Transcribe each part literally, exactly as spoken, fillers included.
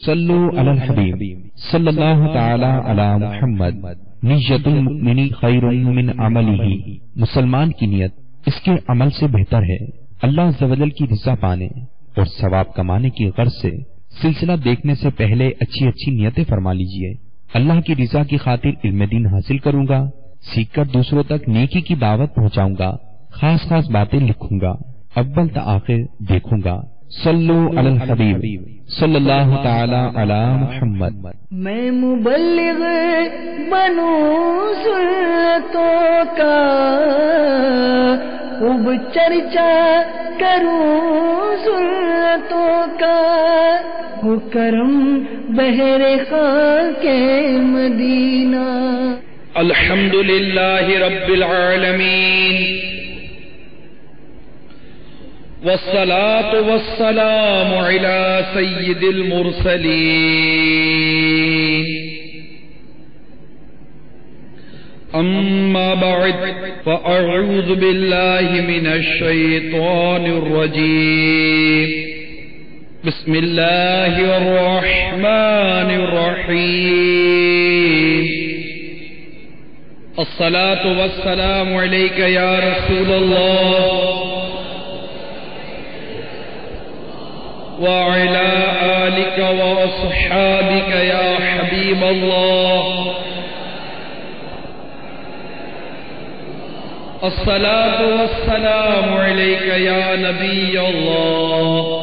صلو علی الحبیب صلی اللہ تعالی علی محمد نیت المؤمن خیر من عملہ، مسلمان کی نیت اس کے عمل سے بہتر ہے۔ اللہ عز و جل کی رضا پانے اور ثواب کمانے کی غرض سے سلسلہ دیکھنے سے پہلے اچھی اچھی نیتیں فرما لیجئے۔ اللہ کی رضا کی خاطر علم دین حاصل کروں گا، سیکھ کر دوسروں تک نیکی کی دعوت پہنچاؤں گا، خاص خاص باتیں لکھوں گا، اول تا آخر دیکھوں گا۔ صلو علی الحبیب صلی اللہ تعالی علی محمد۔ میں مبلغ بنوں سنتوں کا، خوب چرچا کروں سنتوں کا، ہو کرم بہر خاں کے مدینہ۔ الحمد للہ رب العالمین، والصلاة والسلام على سيد المرسلين، أما بعد فأعوذ بالله من الشيطان الرجيم، بسم الله الرحمن الرحيم، الصلاة والسلام عليك يا رسول الله وعلى آلك وأصحابك يا حبيب الله، الصلاة والسلام عليك يا نبي الله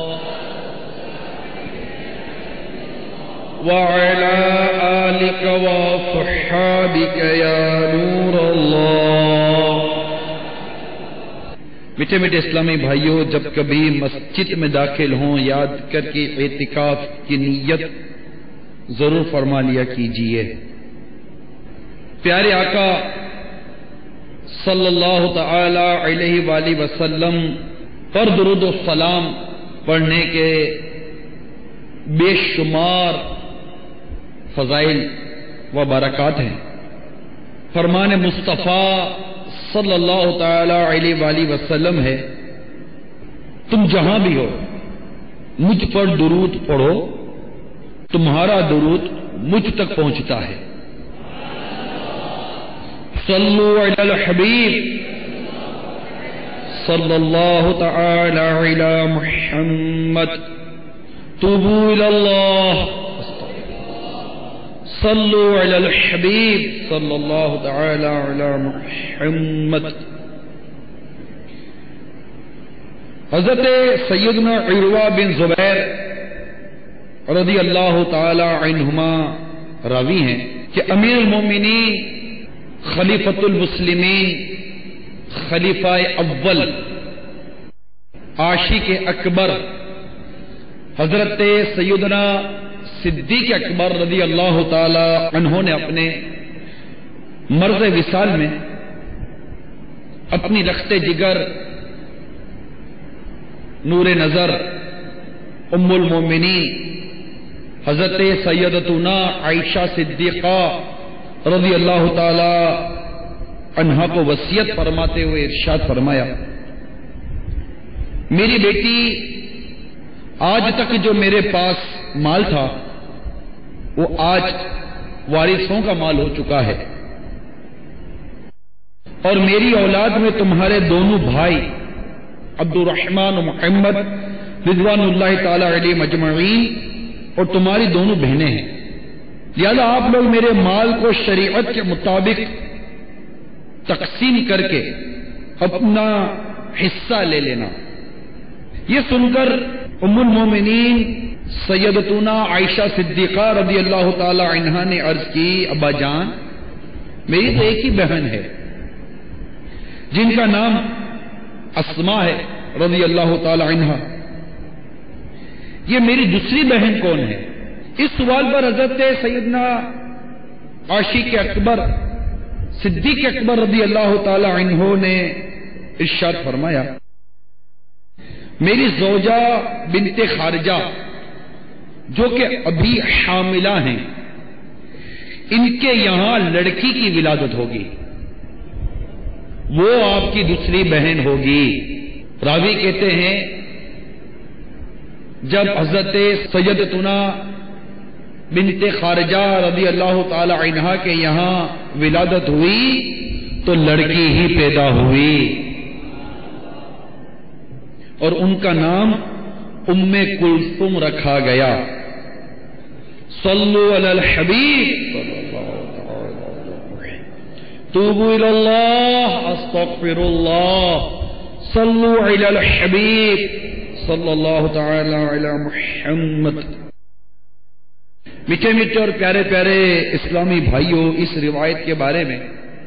وعلى آلك وأصحابك يا نور الله۔ میٹھے میٹھے اسلامی بھائیوں، جب کبھی مسجد میں داخل ہوں یاد کر کے اعتکاف کی نیت ضرور فرما لیا کیجیے۔ پیارے آقا صلی اللہ تعالی علیہ وآلہ وسلم پر درود و سلام پڑھنے کے بے شمار فضائل و برکات ہیں۔ فرمان مصطفیٰ صلی اللہ تعالی علیہ وآلہ وسلم ہے، تم جہاں بھی ہو مجھ پر درود پڑھو، تمہارا درود مجھ تک پہنچتا ہے۔ صلو علی الحبیب صلی اللہ تعالی علی محمد، توبوا الی اللہ، صلو علی الحبیب صلی اللہ تعالی علی محمد۔ حضرت سیدنا عروہ بن زبیر رضی اللہ تعالی عنہما راوی ہیں کہ امیر المومنین خلیفۃ المسلمین، خلیفہ اول، عاشق اکبر حضرت سیدنا صدیق اکبر رضی اللہ تعالی عنہ نے اپنے مرض وصال میں اپنی رخت جگر نور نظر ام المومنین حضرت سیدتنا عائشہ صدیقہ رضی اللہ تعالی عنہا کو وصیت فرماتے ہوئے ارشاد فرمایا، میری بیٹی آج تک جو میرے پاس مال تھا وہ آج وارثوں کا مال ہو چکا ہے، اور میری اولاد میں تمہارے دونوں بھائی عبد الرحمن و محمد رضوان اللہ تعالی علیہ مجمعین اور تمہاری دونوں بہنیں ہیں، لہذا آپ لوگ میرے مال کو شریعت کے مطابق تقسیم کر کے اپنا حصہ لے لینا۔ یہ سن کر ام المومنین سیدتنا عائشہ صدیقہ رضی اللہ تعالی عنہا نے عرض کی، ابا جان میری تو ایک ہی بہن ہے جن کا نام اسماء ہے رضی اللہ تعالی عنہا، یہ میری دوسری بہن کون ہے؟ اس سوال پر حضرت سیدنا عاشق اکبر صدیق اکبر رضی اللہ تعالی عنہ نے ارشاد فرمایا، میری زوجہ بنت خارجہ جو کہ ابھی حاملہ ہیں، ان کے یہاں لڑکی کی ولادت ہوگی، وہ آپ کی دوسری بہن ہوگی۔ راوی کہتے ہیں جب حضرت سیدتنا بنت خارجہ رضی اللہ تعالی عنہا کے یہاں ولادت ہوئی تو لڑکی ہی پیدا ہوئی اور ان کا نام ام کلثوم رکھا گیا. صلو علی الحبیب توبوا الی اللہ استغفر اللہ صلو علی الحبیب صلی اللہ تعالی علی محمد. میٹھے میٹھے اور پیارے پیارے اسلامی بھائیوں، اس روایت کے بارے میں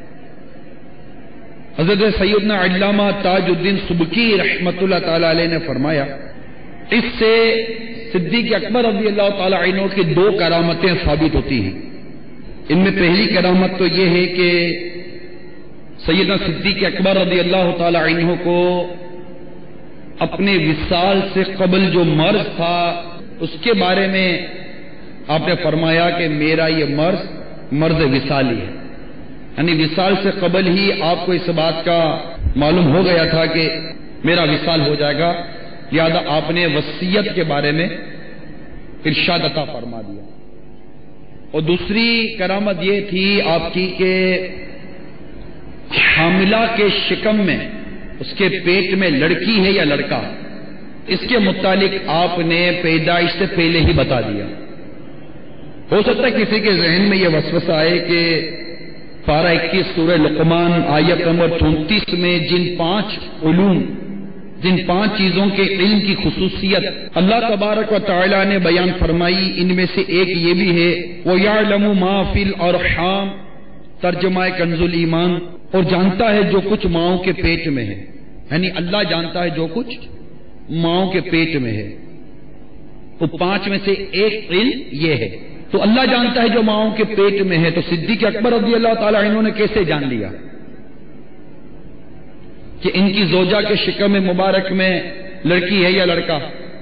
حضرت سیدنا علامہ تاج الدین سبکی رحمت اللہ تعالی علیہ نے فرمایا، اس سے صدیق اکبر رضی اللہ تعالی عنہ کی دو کرامتیں ثابت ہوتی ہیں. ان میں پہلی کرامت تو یہ ہے کہ سیدنا صدیق اکبر رضی اللہ تعالی عنہ کو اپنے وصال سے قبل جو مرض تھا اس کے بارے میں آپ نے فرمایا کہ میرا یہ مرض مرض وصالی ہے، یعنی وصال سے قبل ہی آپ کو اس بات کا معلوم ہو گیا تھا کہ میرا وصال ہو جائے گا، لہذا آپ نے وصیت کے بارے میں ارشاد عطا فرما دیا. اور دوسری کرامت یہ تھی آپ کی کہ حاملہ کے شکم میں، اس کے پیٹ میں لڑکی ہے یا لڑکا، اس کے متعلق آپ نے پیدائش سے پہلے ہی بتا دیا. ہو سکتا ہے کسی کے ذہن میں یہ وسوسہ آئے کہ پارہ اکیس سورہ لقمان آیت نمبر چونتیس میں جن پانچ علوم، جن پانچ چیزوں کے علم کی خصوصیت اللہ تبارک و تعالی نے بیان فرمائی، ان میں سے ایک یہ بھی ہے وَيَعْلَمُ مَا فِي الْأَرْحَامِ، ترجمہ کنز الایمان، اور جانتا ہے جو کچھ ماؤں کے پیٹ میں ہے، یعنی اللہ جانتا ہے جو کچھ ماؤں کے پیٹ میں ہے. وہ پانچ میں سے ایک علم یہ ہے. تو اللہ جانتا ہے جو ماؤں کے پیٹ میں ہے، تو صدیق اکبر رضی اللہ تعالی عنہ نے کیسے جان لیا کہ ان کی زوجہ کے شکم مبارک میں لڑکی ہے یا لڑکا؟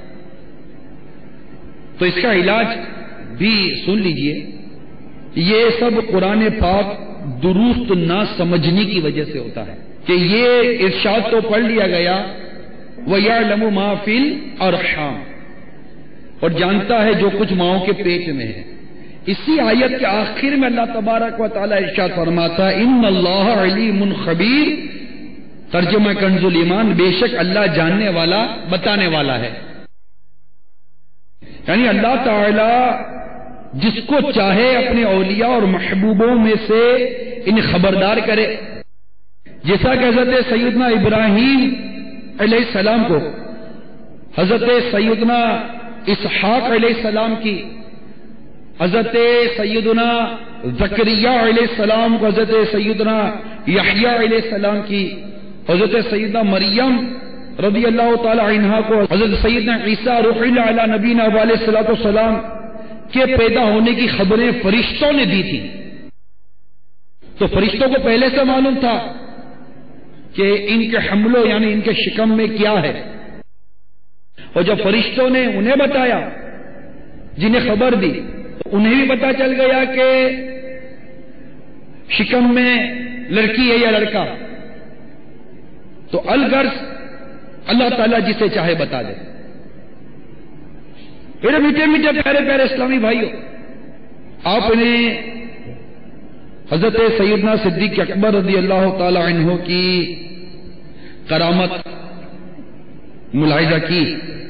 تو اس کا علاج بھی سن لیجئے. یہ سب قرآن پاک درست نہ سمجھنے کی وجہ سے ہوتا ہے کہ یہ ارشاد تو پڑھ لیا گیا وَيَعْلَمُ مَا فِي الْأَرْحَامِ، اور جانتا ہے جو کچھ ماؤں کے پیٹ میں ہے. اسی آیت کے آخر میں اللہ تبارک و تعالی ارشاد فرماتا ہے ان اللہ علیم خبیر، ترجمہ کنز الایمان، بے شک اللہ جاننے والا بتانے والا ہے. یعنی اللہ تعالی جس کو چاہے اپنے اولیاء اور محبوبوں میں سے ان خبردار کرے. جیسا کہ حضرت سیدنا ابراہیم علیہ السلام کو حضرت سیدنا اسحاق علیہ السلام کی، حضرت سیدنا زکریا علیہ السلام کو حضرت سیدنا یحییٰ علیہ السلام کی، حضرت سیدنا مریم رضی اللہ تعالی عنہا کو حضرت سیدنا عیسیٰ روح اللہ علی نبینا علیہ الصلوۃ والسلام کے پیدا ہونے کی خبریں فرشتوں نے دی تھی. تو فرشتوں کو پہلے سے معلوم تھا کہ ان کے حملوں یعنی ان کے شکم میں کیا ہے، اور جب فرشتوں نے انہیں بتایا، جنہیں خبر دی، تو انہیں بھی پتا چل گیا کہ شکم میں لڑکی ہے یا لڑکا. تو الغرض اللہ تعالیٰ جسے چاہے بتا دے. میرے میٹھے میٹھے پیارے پیارے اسلامی بھائیوں، آپ نے حضرت سیدنا صدیق اکبر رضی اللہ تعالی عنہ کی کرامت ملاحظہ کی.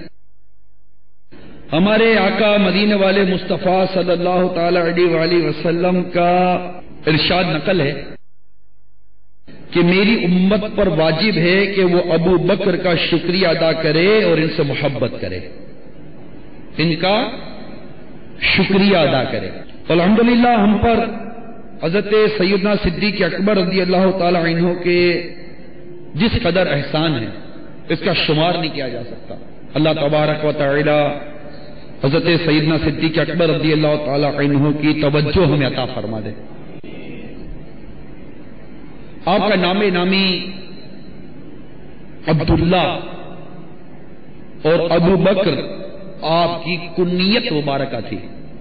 ہمارے آقا مدینے والے مصطفیٰ صلی اللہ تعالی علیہ وآلہ وسلم کا ارشاد نقل ہے کہ میری امت پر واجب ہے کہ وہ ابو بکر کا شکریہ ادا کرے اور ان سے محبت کرے، ان کا شکریہ ادا کرے. الحمدللہ ہم پر حضرت سیدنا صدیق اکبر رضی اللہ تعالی عنہ کے جس قدر احسان ہے اس کا شمار نہیں کیا جا سکتا. اللہ تبارک و تعالی حضرت سیدنا صدیق اکبر رضی اللہ تعالی عنہ کی توجہ ہمیں عطا فرما دے. آپ کا نام نامی عبداللہ اور ابو بکر آپ کی کنیت مبارکہ تھی.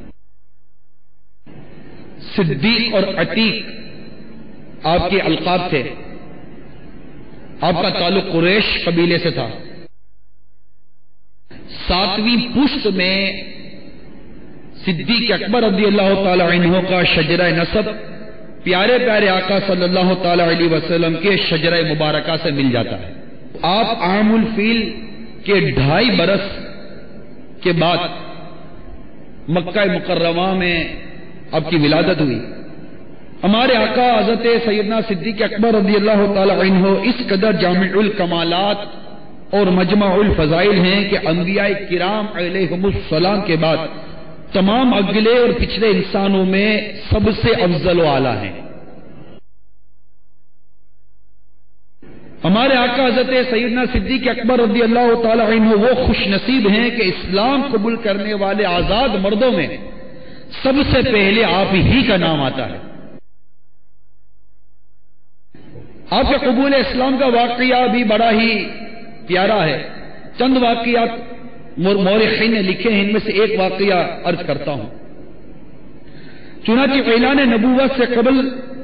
صدیق اور عتیق آپ کے القاب تھے. آپ کا تعلق قریش قبیلے سے تھا. ساتویں پشت میں صدیق اکبر رضی اللہ تعالی عنہ کا شجرہ نسب پیارے پیارے آقا صلی اللہ تعالی علیہ وسلم کے شجرہ مبارکہ سے مل جاتا ہے. آپ عام الفیل کے ڈھائی برس کے بعد مکہ مکرمہ میں آپ کی ولادت ہوئی. ہمارے آقا حضرت سیدنا صدیق اکبر رضی اللہ تعالی عنہ اس قدر جامع الکمالات اور مجمع الفضائل ہیں کہ انبیاء کرام علیہم السلام کے بعد تمام اگلے اور پچھلے انسانوں میں سب سے افضل و اعلیٰ ہیں. ہمارے آقا حضرت سیدنا صدیق اکبر رضی اللہ تعالی عنہ وہ خوش نصیب ہیں کہ اسلام قبول کرنے والے آزاد مردوں میں سب سے پہلے آپ ہی کا نام آتا ہے. آپ کے قبول اسلام کا واقعہ بھی بڑا ہی پیارا ہے. چند واقعات مورخین نے لکھے ہیں، ان میں سے ایک واقعہ عرض کرتا ہوں. چنانچہ اعلان نبوت سے قبل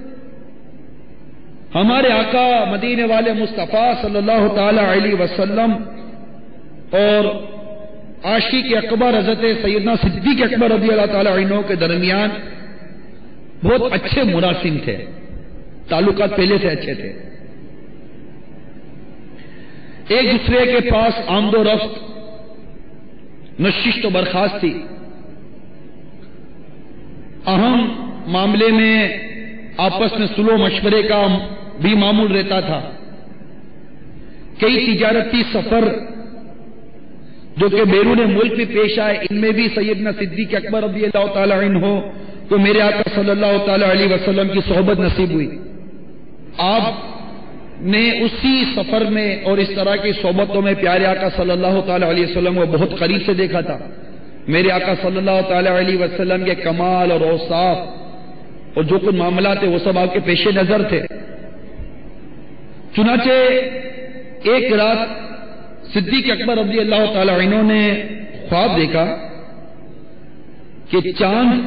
ہمارے آقا مدینے والے مصطفیٰ صلی اللہ تعالی علیہ وسلم اور عاشق اکبر حضرت سیدنا صدیق اکبر رضی اللہ تعالی عنہ کے درمیان بہت اچھے مراسم تھے، تعلقات پہلے سے اچھے تھے. ایک دوسرے کے پاس آمد و رفت، نشست و برخاست تھی. اہم معاملے میں آپس میں صلح و مشورے کا بھی معمول رہتا تھا. کئی تجارتی سفر جو کہ بیرون ملک میں پیش آئے، ان میں بھی سیدنا صدیق اکبر رضی اللہ تعالی عنہ کو میرے آقا صلی اللہ تعالی علیہ وسلم کی صحبت نصیب ہوئی. آپ نے اسی سفر میں اور اس طرح کی صحبتوں میں پیارے آقا صلی اللہ تعالی علیہ وسلم کو بہت قریب سے دیکھا تھا. میرے آقا صلی اللہ تعالی علیہ وسلم کے کمال اور اوصاف اور جو کچھ معاملات ہیں وہ سب آپ کے پیش نظر تھے. چنانچہ ایک رات صدیق اکبر رضی اللہ تعالی عنہ نے خواب دیکھا کہ چاند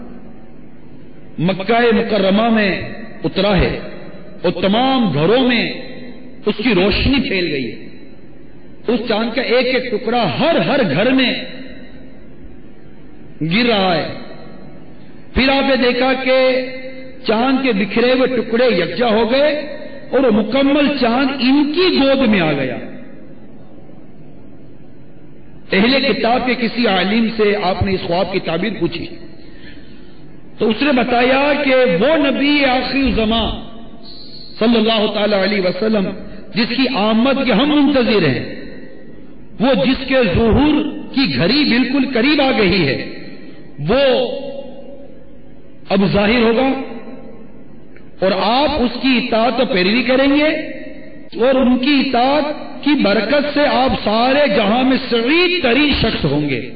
مکہ مکرمہ میں اترا ہے اور تمام گھروں میں اس کی روشنی پھیل گئی ہے. اس چاند کا ایک ایک ٹکڑا ہر ہر گھر میں گر رہا ہے. پھر آپ نے دیکھا کہ چاند کے بکھرے ہوئے ٹکڑے یکجا ہو گئے اور مکمل چاند ان کی گود میں آ گیا. اہل کتاب کے کسی عالم سے آپ نے اس خواب کی تعبیر پوچھی تو اس نے بتایا کہ وہ نبی آخری زمان صلی اللہ تعالی علیہ وسلم جس کی آمد کے ہم منتظر ہیں، وہ جس کے ظہور کی گھڑی بالکل قریب آ گئی ہے، وہ اب ظاہر ہوگا اور آپ اس کی اطاعت و پیروی کریں گے اور ان کی اطاعت کی برکت سے آپ سارے جہاں میں سعید ترین شخص ہوں گے.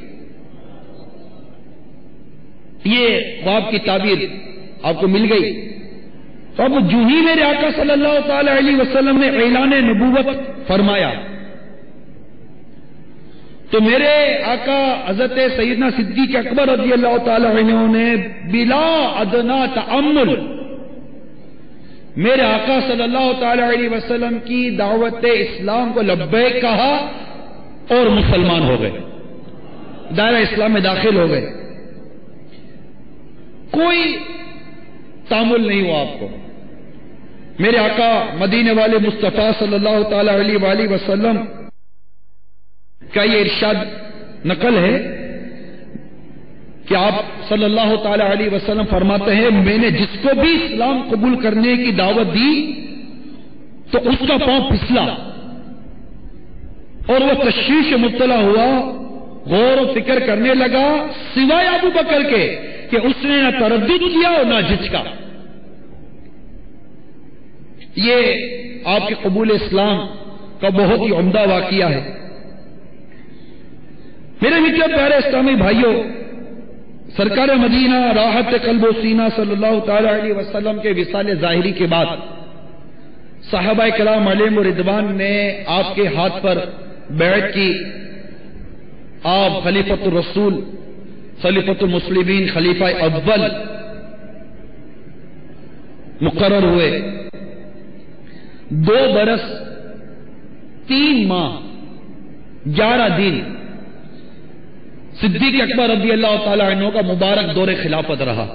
یہ خواب کی تعبیر آپ کو مل گئی. تو اب جو ہی میرے آقا صلی اللہ تعالی علیہ وسلم نے اعلان نبوت فرمایا تو میرے آقا حضرت سیدنا صدیق اکبر رضی اللہ تعالی عنہ نے بلا ادنا تأمل میرے آقا صلی اللہ تعالی علیہ وسلم کی دعوت اسلام کو لبیک کہا اور مسلمان ہو گئے، دائرہ اسلام میں داخل ہو گئے. کوئی تامل نہیں ہوا آپ کو. میرے آقا مدینے والے مصطفیٰ صلی اللہ تعالی علیہ وآلہ وسلم کا یہ ارشاد نقل ہے کہ آپ صلی اللہ تعالی علیہ وسلم فرماتے ہیں میں نے جس کو بھی اسلام قبول کرنے کی دعوت دی تو اس کا پاؤں پھسلا اور وہ تشویش میں مبتلا ہوا، غور و فکر کرنے لگا سوائے ابو بکر کے کہ اس نے نہ تردد کیا اور نہ جھجکا. یہ آپ کے قبول اسلام کا بہت ہی عمدہ واقعہ ہے. میرے میٹھے پیارے اسلامی بھائیوں، سرکار مدینہ راحت قلب و سینہ صلی اللہ تعالی علیہ وسلم کے وصال ظاہری کے بعد صحابہ کرام علیہم رضوان نے آپ کے ہاتھ پر بیعت کی. آپ خلیفۃ الرسول، خلیفۃ المسلمین، خلیفہ اول مقرر ہوئے. دو برس تین ماہ گیارہ دن صدیق اکبر رضی اللہ تعالی عنہ کا مبارک دور خلافت رہا.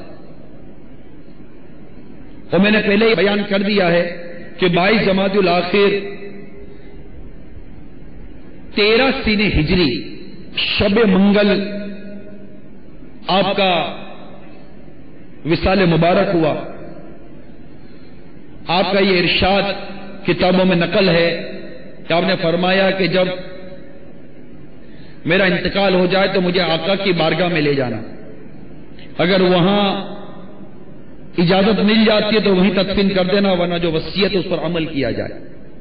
اور میں نے پہلے ہی بیان کر دیا ہے کہ بائیس جمادی الاخر تیرہ سین ہجری شب منگل آپ کا وصال مبارک ہوا. آپ کا یہ ارشاد کتابوں میں نقل ہے کہ آپ نے فرمایا کہ جب میرا انتقال ہو جائے تو مجھے آقا کی بارگاہ میں لے جانا. اگر وہاں اجازت مل جاتی ہے تو وہیں تدفین کر دینا، ورنہ جو وصیت اس پر عمل کیا جائے.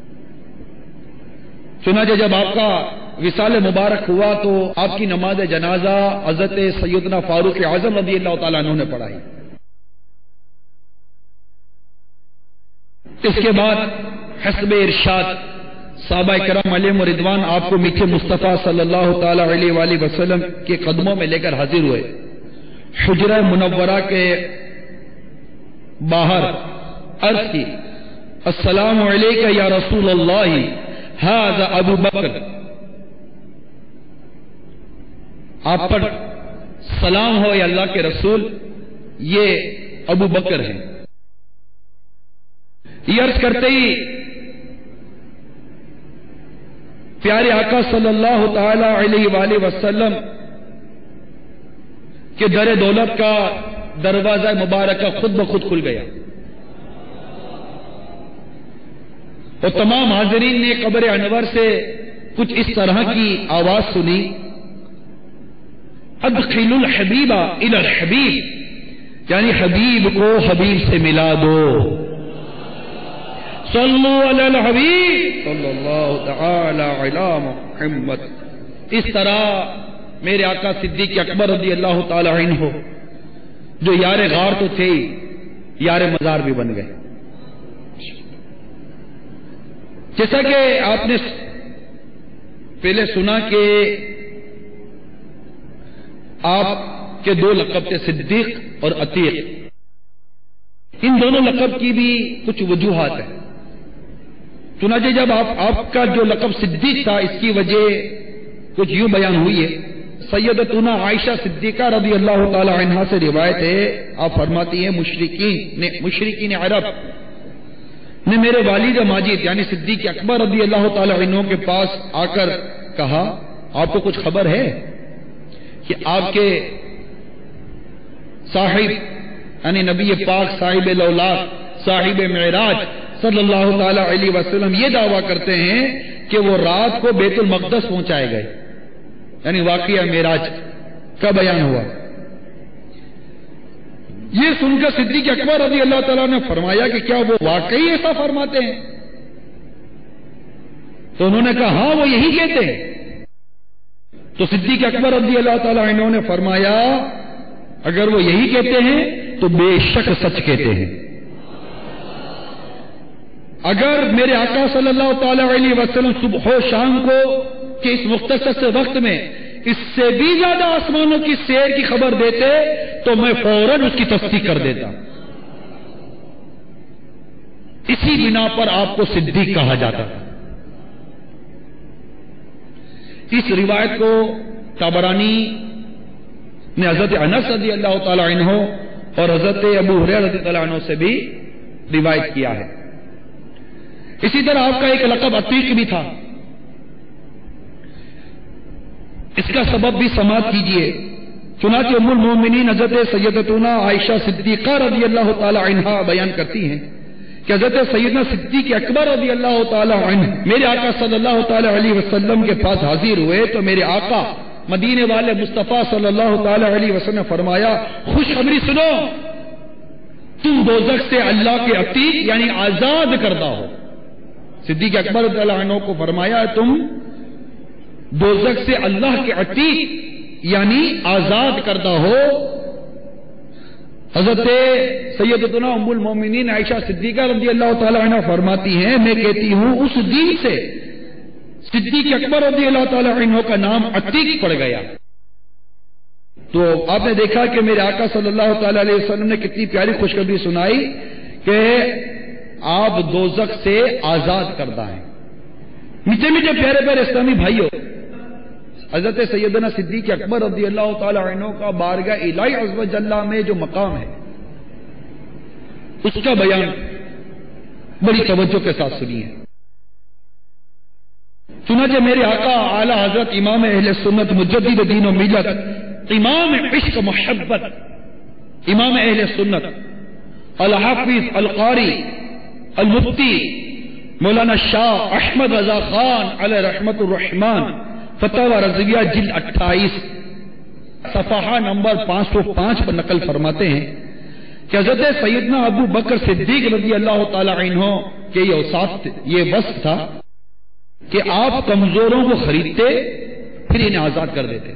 چنانچہ جب آپ کا وصال مبارک ہوا تو آپ کی نماز جنازہ حضرت سیدنا فاروق اعظم رضی اللہ تعالیٰ عنہ نے پڑھائی. اس کے بعد حسب ارشاد صحابہ کرام علیہم رضوان آپ کو میٹھے مصطفیٰ صلی اللہ تعالی علیہ وآلہ وسلم کے قدموں میں لے کر حاضر ہوئے. حجرہ منورہ کے باہر عرض کی السلام علیکہ یا رسول اللہ ھذا ابو بکر. آپ پر سلام ہو یا اللہ کے رسول، یہ ابو بکر ہیں. یہ عرض کرتے ہی پیارے آقا صلی اللہ تعالی علیہ وآلہ وسلم کے در دولت کا دروازہ مبارکہ خود بخود کھل گیا اور تمام حاضرین نے قبر انور سے کچھ اس طرح کی آواز سنی ادخلوا الحبیب الی الحبیب، یعنی حبیب کو حبیب سے ملا دو. صلو علی الحبیب صلی اللہ تعالی علی محمد. اس طرح میرے آقا صدیق اکبر رضی اللہ تعالی عنہ جو یار غار تو تھے یار مزار بھی بن گئے. جیسا کہ آپ نے پہلے سنا کہ آپ کے دو لقب تھے صدیق اور عتیق. ان دونوں لقب کی بھی کچھ وجوہات ہیں. چنانچہ جب آپ آپ کا جو لقب صدیق تھا اس کی وجہ کچھ یوں بیان ہوئی ہے. سیدتنا عائشہ صدیقہ رضی اللہ تعالی عنہا سے روایت ہے، آپ فرماتی ہیں مشرکین نے مشرکین عرب نے میرے والد ماجد یعنی صدیق اکبر رضی اللہ تعالی عنہ کے پاس آ کر کہا آپ کو کچھ خبر ہے کہ آپ کے صاحب یعنی نبی پاک صاحب لولاق صاحب معراج صلی اللہ تعالی علیہ وسلم یہ دعویٰ کرتے ہیں کہ وہ رات کو بیت المقدس پہنچائے گئے، یعنی واقعہ معراج کا بیان ہوا. یہ سن کر صدیق اکبر رضی اللہ تعالیٰ نے فرمایا کہ کیا وہ واقعی ایسا فرماتے ہیں؟ تو انہوں نے کہا ہاں وہ یہی کہتے ہیں. تو صدیق اکبر رضی اللہ تعالیٰ عنہ نے فرمایا اگر وہ یہی کہتے ہیں تو بے شک سچ کہتے ہیں. اگر میرے آقا صلی اللہ تعالی علیہ وسلم صبح و شام کو کہ اس مختصر سے وقت میں اس سے بھی زیادہ آسمانوں کی سیر کی خبر دیتے تو میں فوراً اس کی تصدیق کر دیتا. اسی بنا پر آپ کو صدیق کہا جاتا ہے. اس روایت کو طبرانی نے حضرت انس رضی اللہ تعالی عنہ اور حضرت ابو ہریرہ رضی اللہ عنہ سے بھی روایت کیا ہے. اسی طرح آپ کا ایک لقب عتیق بھی تھا. اس کا سبب بھی سماعت کیجئے. چنانچہ ام المومنین حضرت سیدتنا عائشہ صدیقہ رضی اللہ تعالی عنہا بیان کرتی ہیں کہ حضرت سیدنا صدیق اکبر رضی اللہ تعالی عنہ میرے آقا صلی اللہ تعالی علیہ وسلم کے پاس حاضر ہوئے تو میرے آقا مدینے والے مصطفیٰ صلی اللہ تعالی علیہ وسلم نے فرمایا خوشخبری سنو، تم دوزخ سے اللہ کے عتیق یعنی آزاد کردہ ہو. صدیق اکبر رضی اللہ عنہ کو فرمایا تم دوزخ سے اللہ کے عتیق یعنی آزاد کردہ ہو. حضرت سیدتنا ام المومنین عائشہ صدیقہ رضی اللہ تعالی عنہ فرماتی ہیں میں کہتی ہوں اس دن سے صدیق اکبر رضی اللہ تعالی عنہ کا نام عتیق پڑ گیا. تو آپ نے دیکھا کہ میرے آقا صلی اللہ تعالی علیہ وسلم نے کتنی پیاری خوشخبری سنائی کہ آپ دوزخ سے آزاد کردہ ہیں. میٹھے میٹھے پیارے پیارے اسلامی بھائیوں، حضرت سیدنا صدیق اکبر رضی اللہ تعالی عنہ کا بارگاہ الہی عز و جل میں جو مقام ہے اس کا بیان بڑی توجہ کے ساتھ سنیے. چنانچہ میرے آقا اعلی حضرت امام اہل سنت مجدد دین و ملت امام عشق محبت امام اہل سنت الحافظ القاری المفتی مولانا شاہ احمد رضا خان علیہ رحمت الرحمان فتاوی رضویہ جلد اٹھائیس صفحہ نمبر پانچ سو پانچ پر نقل فرماتے ہیں کہ حضرت سیدنا ابو بکر صدیق رضی اللہ تعالی عنہ کے یہ اوصاف یہ وصف تھا کہ آپ کمزوروں کو خریدتے پھر انہیں آزاد کر دیتے.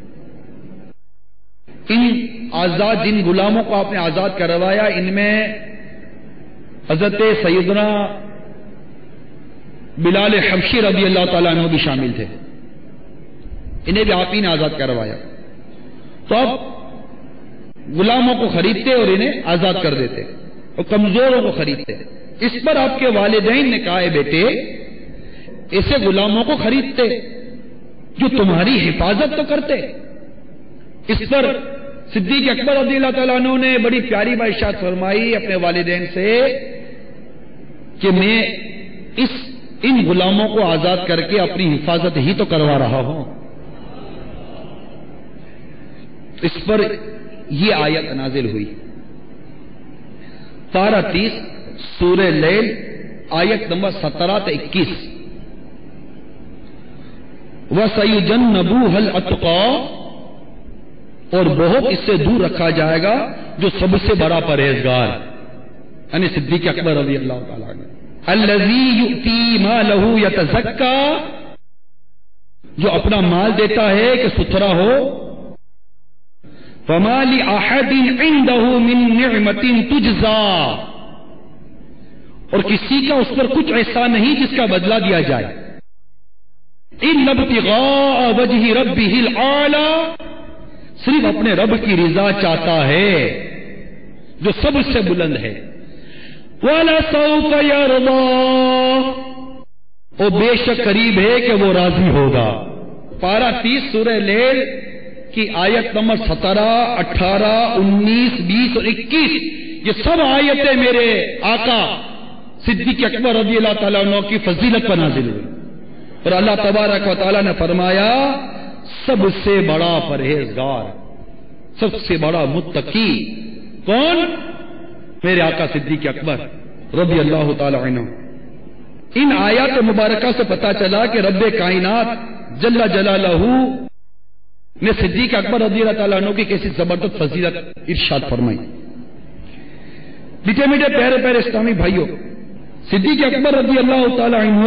ان آزاد جن غلاموں کو آپ نے آزاد کروایا ان میں حضرت سیدنا بلال حبشی رضی اللہ تعالیٰ عنہ بھی شامل تھے. انہیں بھی آپ ہی نے آزاد کروایا. تو اب غلاموں کو خریدتے اور انہیں آزاد کر دیتے اور کمزوروں کو خریدتے. اس پر آپ کے والدین نے کہا ہے بیٹے ایسے غلاموں کو خریدتے جو تمہاری حفاظت تو کرتے. اس پر صدیق اکبر رضی اللہ تعالیٰ عنہ نے بڑی پیاری بات ارشاد فرمائی اپنے والدین سے کہ میں اس ان غلاموں کو آزاد کر کے اپنی حفاظت ہی تو کروا رہا ہوں. اس پر یہ آیت نازل ہوئی پارہ تیس سورہ لیل آیت نمبر سترہ تا اکیس. وَسَيُجَنَّبُوهَا الْأَتْقَى اور بہت اس سے دور رکھا جائے گا جو سب سے بڑا پرہیزگار یعنی صدیق اکبر رضی اللہ تعالیٰ عنہ. الَّذِي يُؤْتِي مَالَهُ يَتَزَكَّى جو اپنا مال دیتا ہے کہ ستھرا ہو. فَمَا لِأَحَدٍ عِنْدَهُ مِن نِعْمَةٍ تُجْزَى اور کسی کا اس پر کچھ ایسا نہیں جس کا بدلہ دیا جائے. إِلَّا ابْتِغَاءَ وَجْهِ رَبِّهِ الْأَعْلَى صرف اپنے رب کی رضا چاہتا ہے جو سب سے بلند ہے. وَلَسَوْفَ يَرْضَى اور بے شک قریب ہے کہ وہ راضی ہوگا. پارہ تیس سورہ لیل کی آیت نمبر سترہ اٹھارہ انیس بیس اور اکیس یہ سب آیتیں میرے آقا صدیق اکبر رضی اللہ تعالیٰ عنہ کی فضیلت پر نازل ہوئی. اور اللہ تبارک و تعالیٰ نے فرمایا سب سے بڑا پرہیزگار سب سے بڑا متقی کون؟ میرے آقا صدیق اکبر رضی اللہ تعالی عنہ. ان آیات مبارکہ سے پتا چلا کہ رب کائنات جل جلالہ نے صدیق اکبر رضی اللہ تعالی عنہ کی کیسی زبردست فضیلت ارشاد فرمائی. میٹھے میٹھے پیارے پیارے اسلامی بھائیوں صدیق اکبر رضی اللہ تعالی عنہ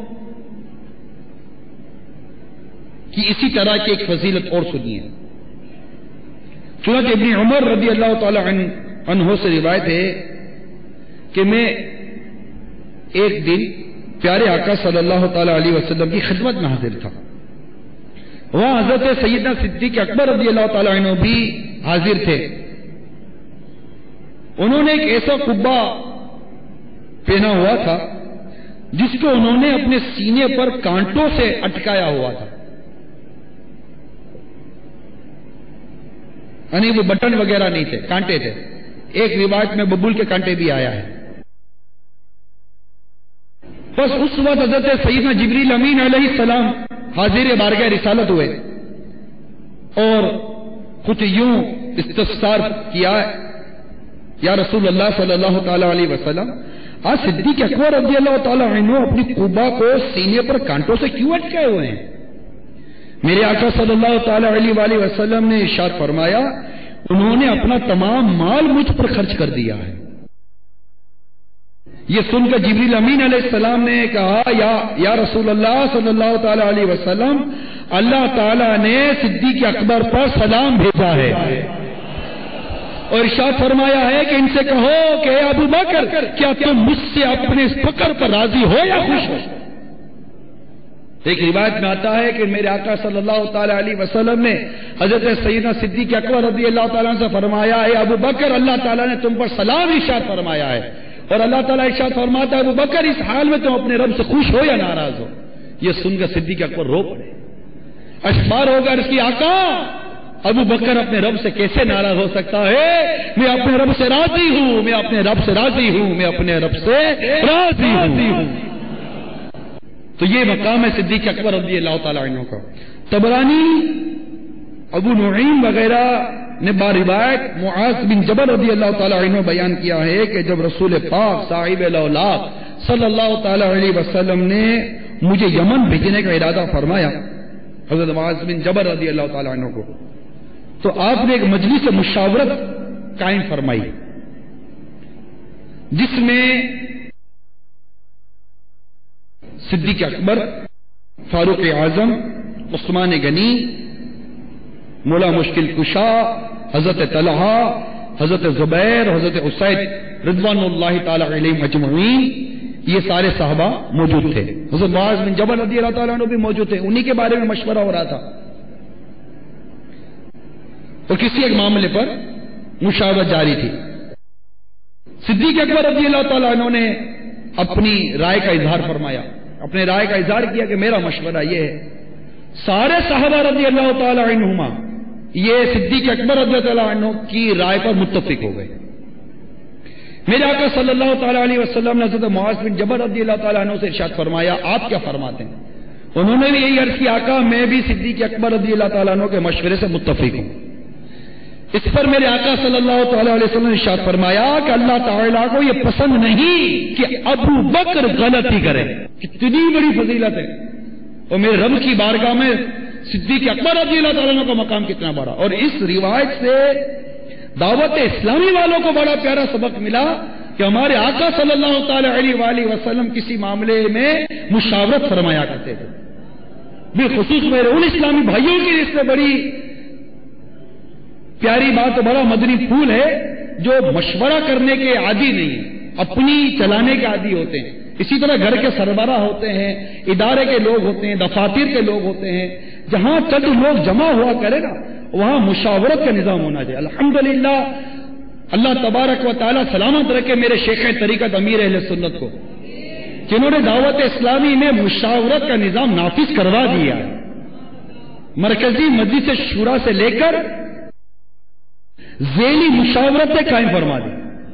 کی اسی طرح کی ایک فضیلت اور سنی ہے. چنانچہ ابن عمر رضی اللہ تعالی عنہ سے روایت ہے کہ میں ایک دن پیارے آقا صلی اللہ تعالی علیہ وسلم کی خدمت میں حاضر تھا. وہاں حضرت سیدنا صدیق اکبر رضی اللہ تعالی عنہ بھی حاضر تھے. انہوں نے ایک ایسا قبہ پہنا ہوا تھا جس کو انہوں نے اپنے سینے پر کانٹوں سے اٹکایا ہوا تھا. یعنی وہ بٹن وغیرہ نہیں تھے کانٹے تھے. ایک روایت میں ببول کے کانٹے بھی آیا ہے. بس اس وقت حضرت سیدنا جبریل امین علیہ السلام حاضر بارگاہ رسالت ہوئے اور کچھ یوں استفسار کیا یا رسول اللہ صلی اللہ تعالی علیہ وسلم آج صدیق اکبر رضی اللہ تعالی عنہ اپنی قبہ کو سینے پر کانٹوں سے کیوں اٹکائے ہوئے ہیں؟ میرے آقا صلی اللہ تعالی علیہ وآلہ وسلم نے ارشاد فرمایا انہوں نے اپنا تمام مال مجھ پر خرچ کر دیا ہے. یہ سن کر جبریل امین علیہ السلام نے کہا یا یا رسول اللہ صلی اللہ تعالی علیہ وسلم اللہ تعالی نے صدیق اکبر پر سلام بھیجا ہے اور ارشاد فرمایا ہے کہ ان سے کہو کہ اے ابو بکر کیا تم مجھ سے اپنے اس فقر پر راضی ہو یا خوش ہو؟ ایک روایت میں آتا ہے کہ میرے آقا صلی اللہ تعالی علیہ وسلم نے حضرت سیدنا صدیق اکبر رضی اللہ تعالیٰ سے فرمایا اے ابو بکر اللہ تعالیٰ نے تم پر سلام ارشاد فرمایا ہے. اور اللہ تعالیٰ ارشاد فرماتا ہے ابو بکر اس حال میں تم اپنے رب سے خوش ہو یا ناراض ہو؟ یہ سن کر صدیق اکبر رو پڑے. اشبار ہوگا اس کی آقا ابو بکر اپنے رب سے کیسے ناراض ہو سکتا ہے؟ میں اپنے رب سے راضی ہوں، میں اپنے رب سے راضی ہوں، میں اپنے رب سے راضی ہوں۔ تو یہ مقام ہے صدیق اکبر رضی اللہ تعالیٰ عنہ کا۔ طبرانی، ابو نعیم وغیرہ نے باروایت معاذ بن جبل رضی اللہ تعالیٰ عنہ بیان کیا ہے کہ جب رسول پاک صاحب الاولاق صلی اللہ تعالیٰ علیہ وسلم نے مجھے یمن بھیجنے کا ارادہ فرمایا، حضرت معاذ بن جبل رضی اللہ تعالیٰ عنہ کو، تو آپ نے ایک مجلس مشاورت قائم فرمائی جس میں صدیق اکبر، فاروق اعظم، عثمان غنی، مولا مشکل کشا، حضرت طلحہ، حضرت زبیر، حضرت اسید رضوان اللہ تعالی علیہم اجمعین، یہ سارے صحابہ موجود تھے۔ حضرت معاذ بن جبل رضی اللہ تعالیٰ عنہ بھی موجود تھے، انہی کے بارے میں مشورہ ہو رہا تھا اور کسی ایک معاملے پر مشاورت جاری تھی۔ صدیق اکبر رضی اللہ تعالیٰ عنہ نے اپنی رائے کا اظہار فرمایا، اپنے رائے کا اظہار کیا کہ میرا مشورہ یہ ہے۔ سارے صحابہ رضی اللہ تعالیٰ عنہما یہ صدیق اکبر رضی اللہ عنہ کی رائے پر متفق ہو گئے۔ میرے آقا صلی اللہ تعالیٰ علیہ وسلم نے حضرت معاذ بن جبل رضی اللہ تعالیٰ عنہ سے ارشاد فرمایا، آپ کیا فرماتے ہیں؟ انہوں نے بھی یہی عرض کیا، آقا میں بھی صدیق اکبر رضی اللہ تعالیٰ عنہ کے مشورے سے متفق ہوں۔ اس پر میرے آقا صلی اللہ تعالیٰ علیہ وسلم نے ارشاد فرمایا کہ اللہ تعالیٰ کو یہ پسند نہیں کہ ابو بکر غلطی کرے۔ کتنی بڑی فضیلت ہے، اور میرے رب کی بارگاہ میں صدیق اکبر رضی اللہ تعالیٰ عنہ کا مقام کتنا بڑا۔ اور اس روایت سے دعوت اسلامی والوں کو بڑا پیارا سبق ملا کہ ہمارے آقا صلی اللہ تعالیٰ علیہ وآلہ وسلم کسی معاملے میں مشاورت فرمایا کرتے تھے، بالخصوص میرے ان اسلامی بھائیوں کی اس سے بڑی پیاری بات اور بڑا مدنی پھول ہے جو مشورہ کرنے کے عادی نہیں ہیں، اپنی چلانے کے عادی ہوتے ہیں۔ اسی طرح گھر کے سربراہ ہوتے ہیں، ادارے کے لوگ ہوتے ہیں، دفاتر کے لوگ ہوتے ہیں، جہاں چند لوگ جمع ہوا کرے نا وہاں مشاورت کا نظام ہونا چاہیے۔ الحمدللہ اللہ تبارک و تعالی سلامت رکھے میرے شیخ طریقت امیر اہل سنت کو، جنہوں نے دعوت اسلامی میں مشاورت کا نظام نافذ کروا دیا ہے۔ مرکزی مجلس شورا سے لے کر ذیلی مشاورتیں قائم فرما دی،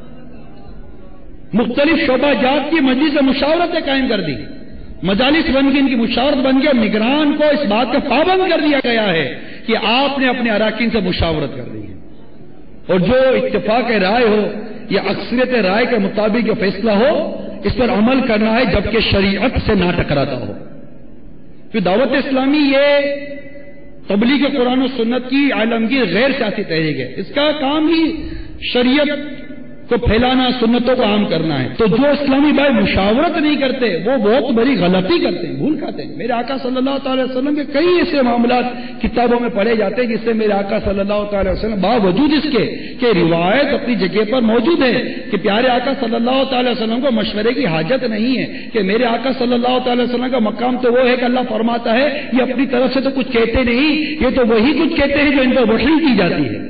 مختلف شعبہ جات کی مجلس مشاورتیں قائم کر دی، مجالس بن گئی، ان کی مشاورت بن گئی، نگران کو اس بات کا پابند کر دیا گیا ہے کہ آپ نے اپنے اراکین سے مشاورت کر دی ہے، اور جو اتفاق رائے ہو یا اکثریت رائے کے مطابق جو فیصلہ ہو اس پر عمل کرنا ہے، جبکہ شریعت سے نہ ٹکراتا ہو۔ پھر دعوت اسلامی یہ تبلیغ قرآن و سنت کی عالمگیر غیر سیاسی تحریک ہے، اس کا کام ہی شریعت کو پھیلانا، سنتوں کو عام کرنا ہے۔ تو جو اسلامی بھائی مشاورت نہیں کرتے وہ بہت بڑی غلطی کرتے ہیں، بھول کھاتے ہیں۔ میرے آقا صلی اللہ تعالی وسلم کے کئی ایسے معاملات کتابوں میں پڑھے جاتے ہیں جس سے میرے آقا صلی اللہ تعالی وسلم باوجود اس کے کہ روایت اپنی جگہ پر موجود ہے کہ پیارے آقا صلی اللہ تعالی وسلم کو مشورے کی حاجت نہیں ہے، کہ میرے آقا صلی اللہ تعالی وسلم کا مقام تو وہ ہے کہ اللہ فرماتا ہے یہ اپنی طرف سے تو کچھ کہتے نہیں، یہ تو وہی کچھ کہتے ہیں جو ان پر وحی کی جاتی ہے۔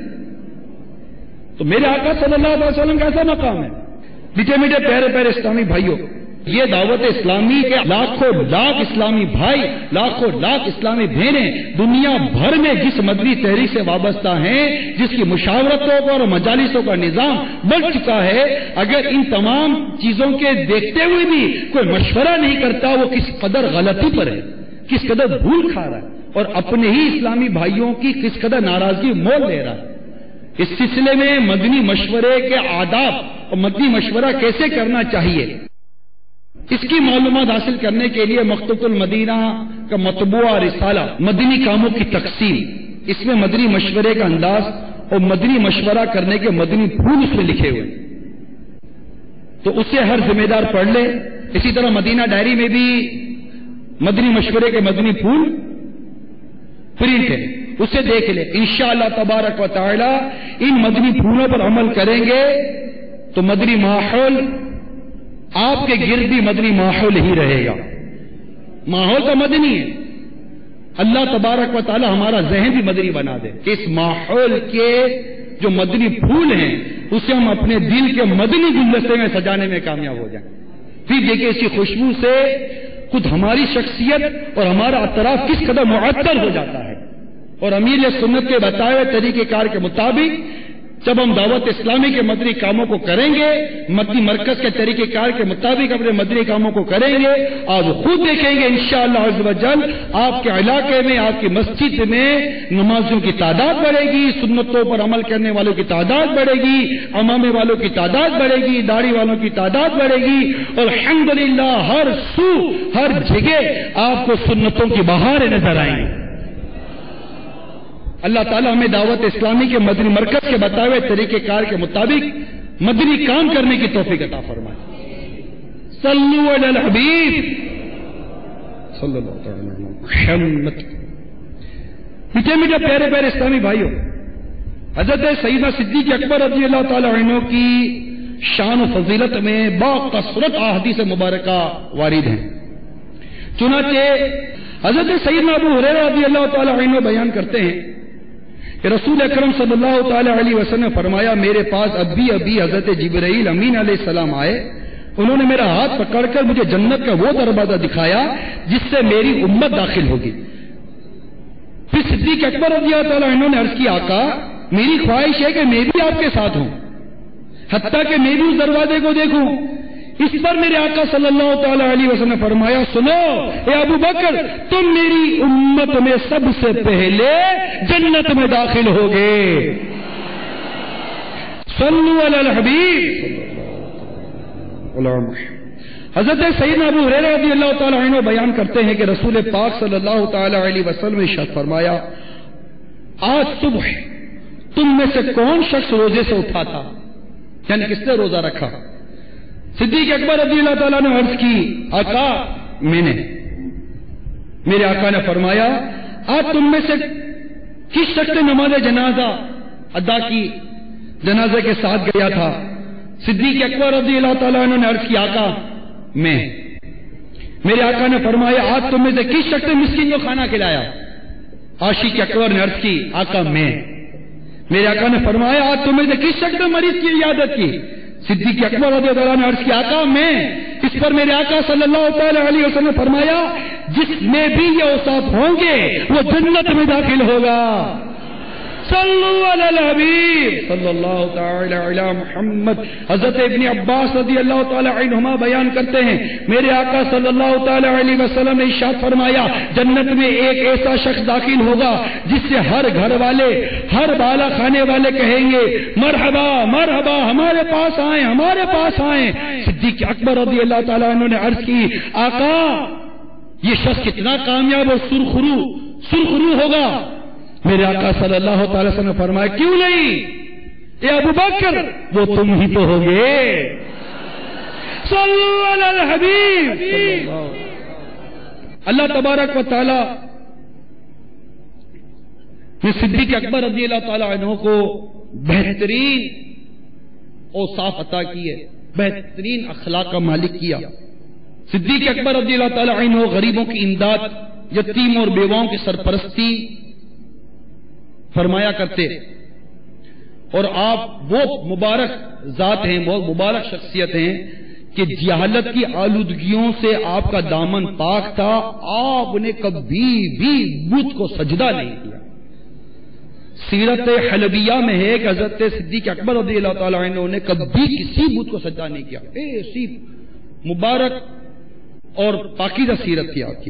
تو میرے آقا صلی اللہ علیہ وسلم کا ایسا مقام ہے۔ میٹھے میٹھے پیارے پیارے اسلامی بھائیوں، یہ دعوت اسلامی کے لاکھوں لاکھ اسلامی بھائی، لاکھوں لاکھ اسلامی بہنیں دنیا بھر میں جس مدنی تحریک سے وابستہ ہیں، جس کی مشاورتوں اور مجالسوں کا نظام بن چکا ہے، اگر ان تمام چیزوں کے دیکھتے ہوئے بھی کوئی مشورہ نہیں کرتا، وہ کس قدر غلطی پر ہے، کس قدر بھول کھا رہا ہے، اور اپنے ہی اسلامی بھائیوں کی کس قدر ناراضگی مول لے رہا ہے۔ اس سلسلے میں مدنی مشورے کے آداب اور مدنی مشورہ کیسے کرنا چاہیے، اس کی معلومات حاصل کرنے کے لیے مخطوط المدینہ کا مطبوعہ رسالہ مدنی کاموں کی تقسیم، اس میں مدنی مشورے کا انداز اور مدنی مشورہ کرنے کے مدنی پھول اس میں لکھے ہوئے، تو اسے ہر ذمہ دار پڑھ لے۔ اسی طرح مدینہ ڈائری میں بھی مدنی مشورے کے مدنی پھول پرنٹ ہے، اسے دیکھ لے۔ انشاءاللہ تبارک و تعالی ان مدنی پھولوں پر عمل کریں گے تو مدنی ماحول آپ کے گرد بھی مدنی ماحول ہی رہے گا، ماحول تو مدنی ہے۔ اللہ تبارک و تعالی ہمارا ذہن بھی مدنی بنا دے کہ اس ماحول کے جو مدنی پھول ہیں اسے ہم اپنے دل کے مدنی گلدستے میں سجانے میں کامیاب ہو جائیں۔ پھر دیکھیں اسی خوشبو سے خود ہماری شخصیت اور ہمارا اعتراف کس قدر معطل ہو جاتا ہے. اور امیر سنت کے بتائے ہوئے طریقہ کار کے مطابق جب ہم دعوت اسلامی کے مدنی کاموں کو کریں گے، مدنی مرکز کے طریقہ کار کے مطابق اپنے مدنی کاموں کو کریں گے، آپ خود دیکھیں گے انشاءاللہ عز و جل آپ کے علاقے میں، آپ کی مسجد میں نمازیوں کی تعداد بڑھے گی، سنتوں پر عمل کرنے والوں کی تعداد بڑھے گی، امامے والوں کی تعداد بڑھے گی، داڑھی والوں کی تعداد بڑھے گی، اور الحمدللہ ہر سو ہر جگہ آپ کو سنتوں کی بہاریں نظر آئیں گی. اللہ تعالیٰ ہمیں دعوت اسلامی کے مدنی مرکز کے بتائے ہوئے طریقہ کار کے مطابق مدنی کام کرنے کی توفیق عطا فرمائے. صلو علی الحبیب صلی اللہ علیہ محمد. میٹھے میٹھے پیارے پیارے اسلامی بھائیوں، حضرت سیدنا صدیق اکبر رضی اللہ تعالی عنہ کی شان و فضیلت میں با کثرت احادیث مبارکہ وارد ہیں. چنانچہ حضرت سیدنا ابو ہریرہ رضی اللہ تعالی عنہ بیان کرتے ہیں کہ رسول اکرم صلی اللہ تعالی علیہ وسلم نے فرمایا، میرے پاس ابھی ابھی حضرت جبرائیل امین علیہ السلام آئے، انہوں نے میرا ہاتھ پکڑ کر مجھے جنت کا وہ دروازہ دکھایا جس سے میری امت داخل ہوگی. پھر صدیق اکبر رضی اللہ تعالی عنہ نے عرض کی، آقا میری خواہش ہے کہ میں بھی آپ کے ساتھ ہوں، حتیٰ کہ میں بھی اس دروازے کو دیکھوں. اس پر میرے آقا صلی اللہ تعالی علیہ وسلم نے فرمایا، سنو اے ابو بکر، تم میری امت میں سب سے پہلے جنت میں داخل ہوگے. صلو علی الحبیب. حضرت سیدنا ابو ہریرہ رضی اللہ تعالی عنہ بیان کرتے ہیں کہ رسول پاک صلی اللہ تعالی علیہ وسلم نے ارشاد فرمایا، آج صبح تم میں سے کون شخص روزے سے اٹھا تھا، یعنی کس نے روزہ رکھا؟ صدیق اکبر رضی اللہ تعالیٰ نے عرض کی، آقا میں نے. میرے آقا نے فرمایا، آج تم میں سے کس شخص نے نماز جنازہ ادا کی، جنازے کے ساتھ گیا تھا؟ صدیق اکبر رضی اللہ تعالیٰ عنہ نے عرض کی، آقا میں. میرے آقا نے فرمایا، آج تم میں سے کس شخص نے مسکین کو کھانا کھلایا؟ عاشق اکبر نے عرض کی، آقا میں. میرے آقا نے فرمایا، آج تم میں سے کس شخص نے مریض کی عیادت کی؟ صدیق اکبر رضی اللہ عنہ نے عرض کیا، آقا میں. اس پر میرے آقا صلی اللہ تعالی علیہ وسلم نے فرمایا، جس میں بھی یہ اوصاف ہوں گے وہ جنت میں داخل ہوگا. صلو علی الحبیب صلی اللہ تعالی علی محمد. حضرت ابن عباس رضی اللہ تعالی عنہما بیان کرتے ہیں، میرے آقا صلی اللہ تعالی علیہ وسلم نے ارشاد فرمایا، جنت میں ایک ایسا شخص داخل ہوگا جس سے ہر گھر والے، ہر بالا خانے والے کہیں گے، مرحبا مرحبا، ہمارے پاس آئیں ہمارے پاس آئیں. صدیق اکبر رضی اللہ تعالی عنہ نے عرض کی، آقا یہ شخص کتنا کامیاب اور سرخرو سرخرو ہوگا. میرے آقا صلی اللہ تعالی وسلم نے فرمایا، کیوں نہیں اے ابو بکر، وہ تم ہی تو ہوگے. صلو علی الحبیب. اللہ تبارک و تعالی نے صدیق اکبر رضی اللہ تعالی عنہ کو بہترین اوصاف عطا کیے، بہترین اخلاق کا مالک کیا. صدیق اکبر رضی اللہ تعالی عنہ غریبوں کی امداد، یتیم اور بیواؤں کی سرپرستی فرمایا کرتے، اور آپ وہ مبارک ذات ہیں، وہ مبارک شخصیت ہیں کہ جہالت کی آلودگیوں سے آپ کا دامن پاک تھا. آپ نے کبھی بھی بت کو سجدہ نہیں کیا. سیرت حلبیہ میں ہے کہ حضرت صدیق اکبر رضی اللہ تعالی عنہ نے کبھی کسی بت کو سجدہ نہیں کیا. ایسی مبارک اور پاکیزہ سیرت تھی آپ کی.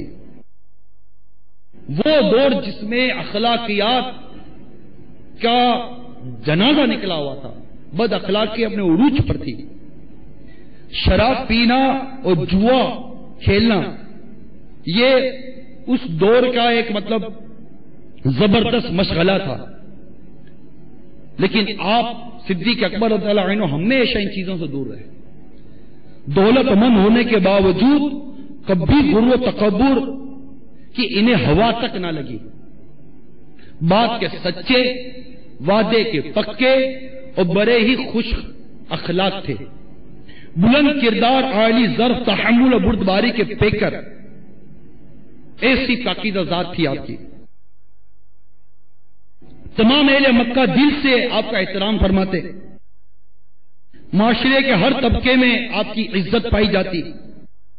وہ دور جس میں اخلاقیات کا جنازہ نکلا ہوا تھا، بد اخلاقی اپنے عروج پر تھی. شراب پینا اور جوا کھیلنا یہ اس دور کا ایک مطلب زبردست مشغلہ تھا. لیکن آپ صدیق اکبر رضی اللہ عنہ ہمیشہ ان چیزوں سے دور رہے. دولت مند ہونے کے باوجود کبھی غرور و تکبر کہ انہیں ہوا تک نہ لگی. بات کے سچے، وعدے کے پکے اور بڑے ہی خوش اخلاق تھے. بلند کردار، عالی ظرف، تحمل اور بردباری کے پیکر، ایسی پاکیزہ ذات تھی آپ کی. تمام اہل مکہ دل سے آپ کا احترام فرماتے. معاشرے کے ہر طبقے میں آپ کی عزت پائی جاتی.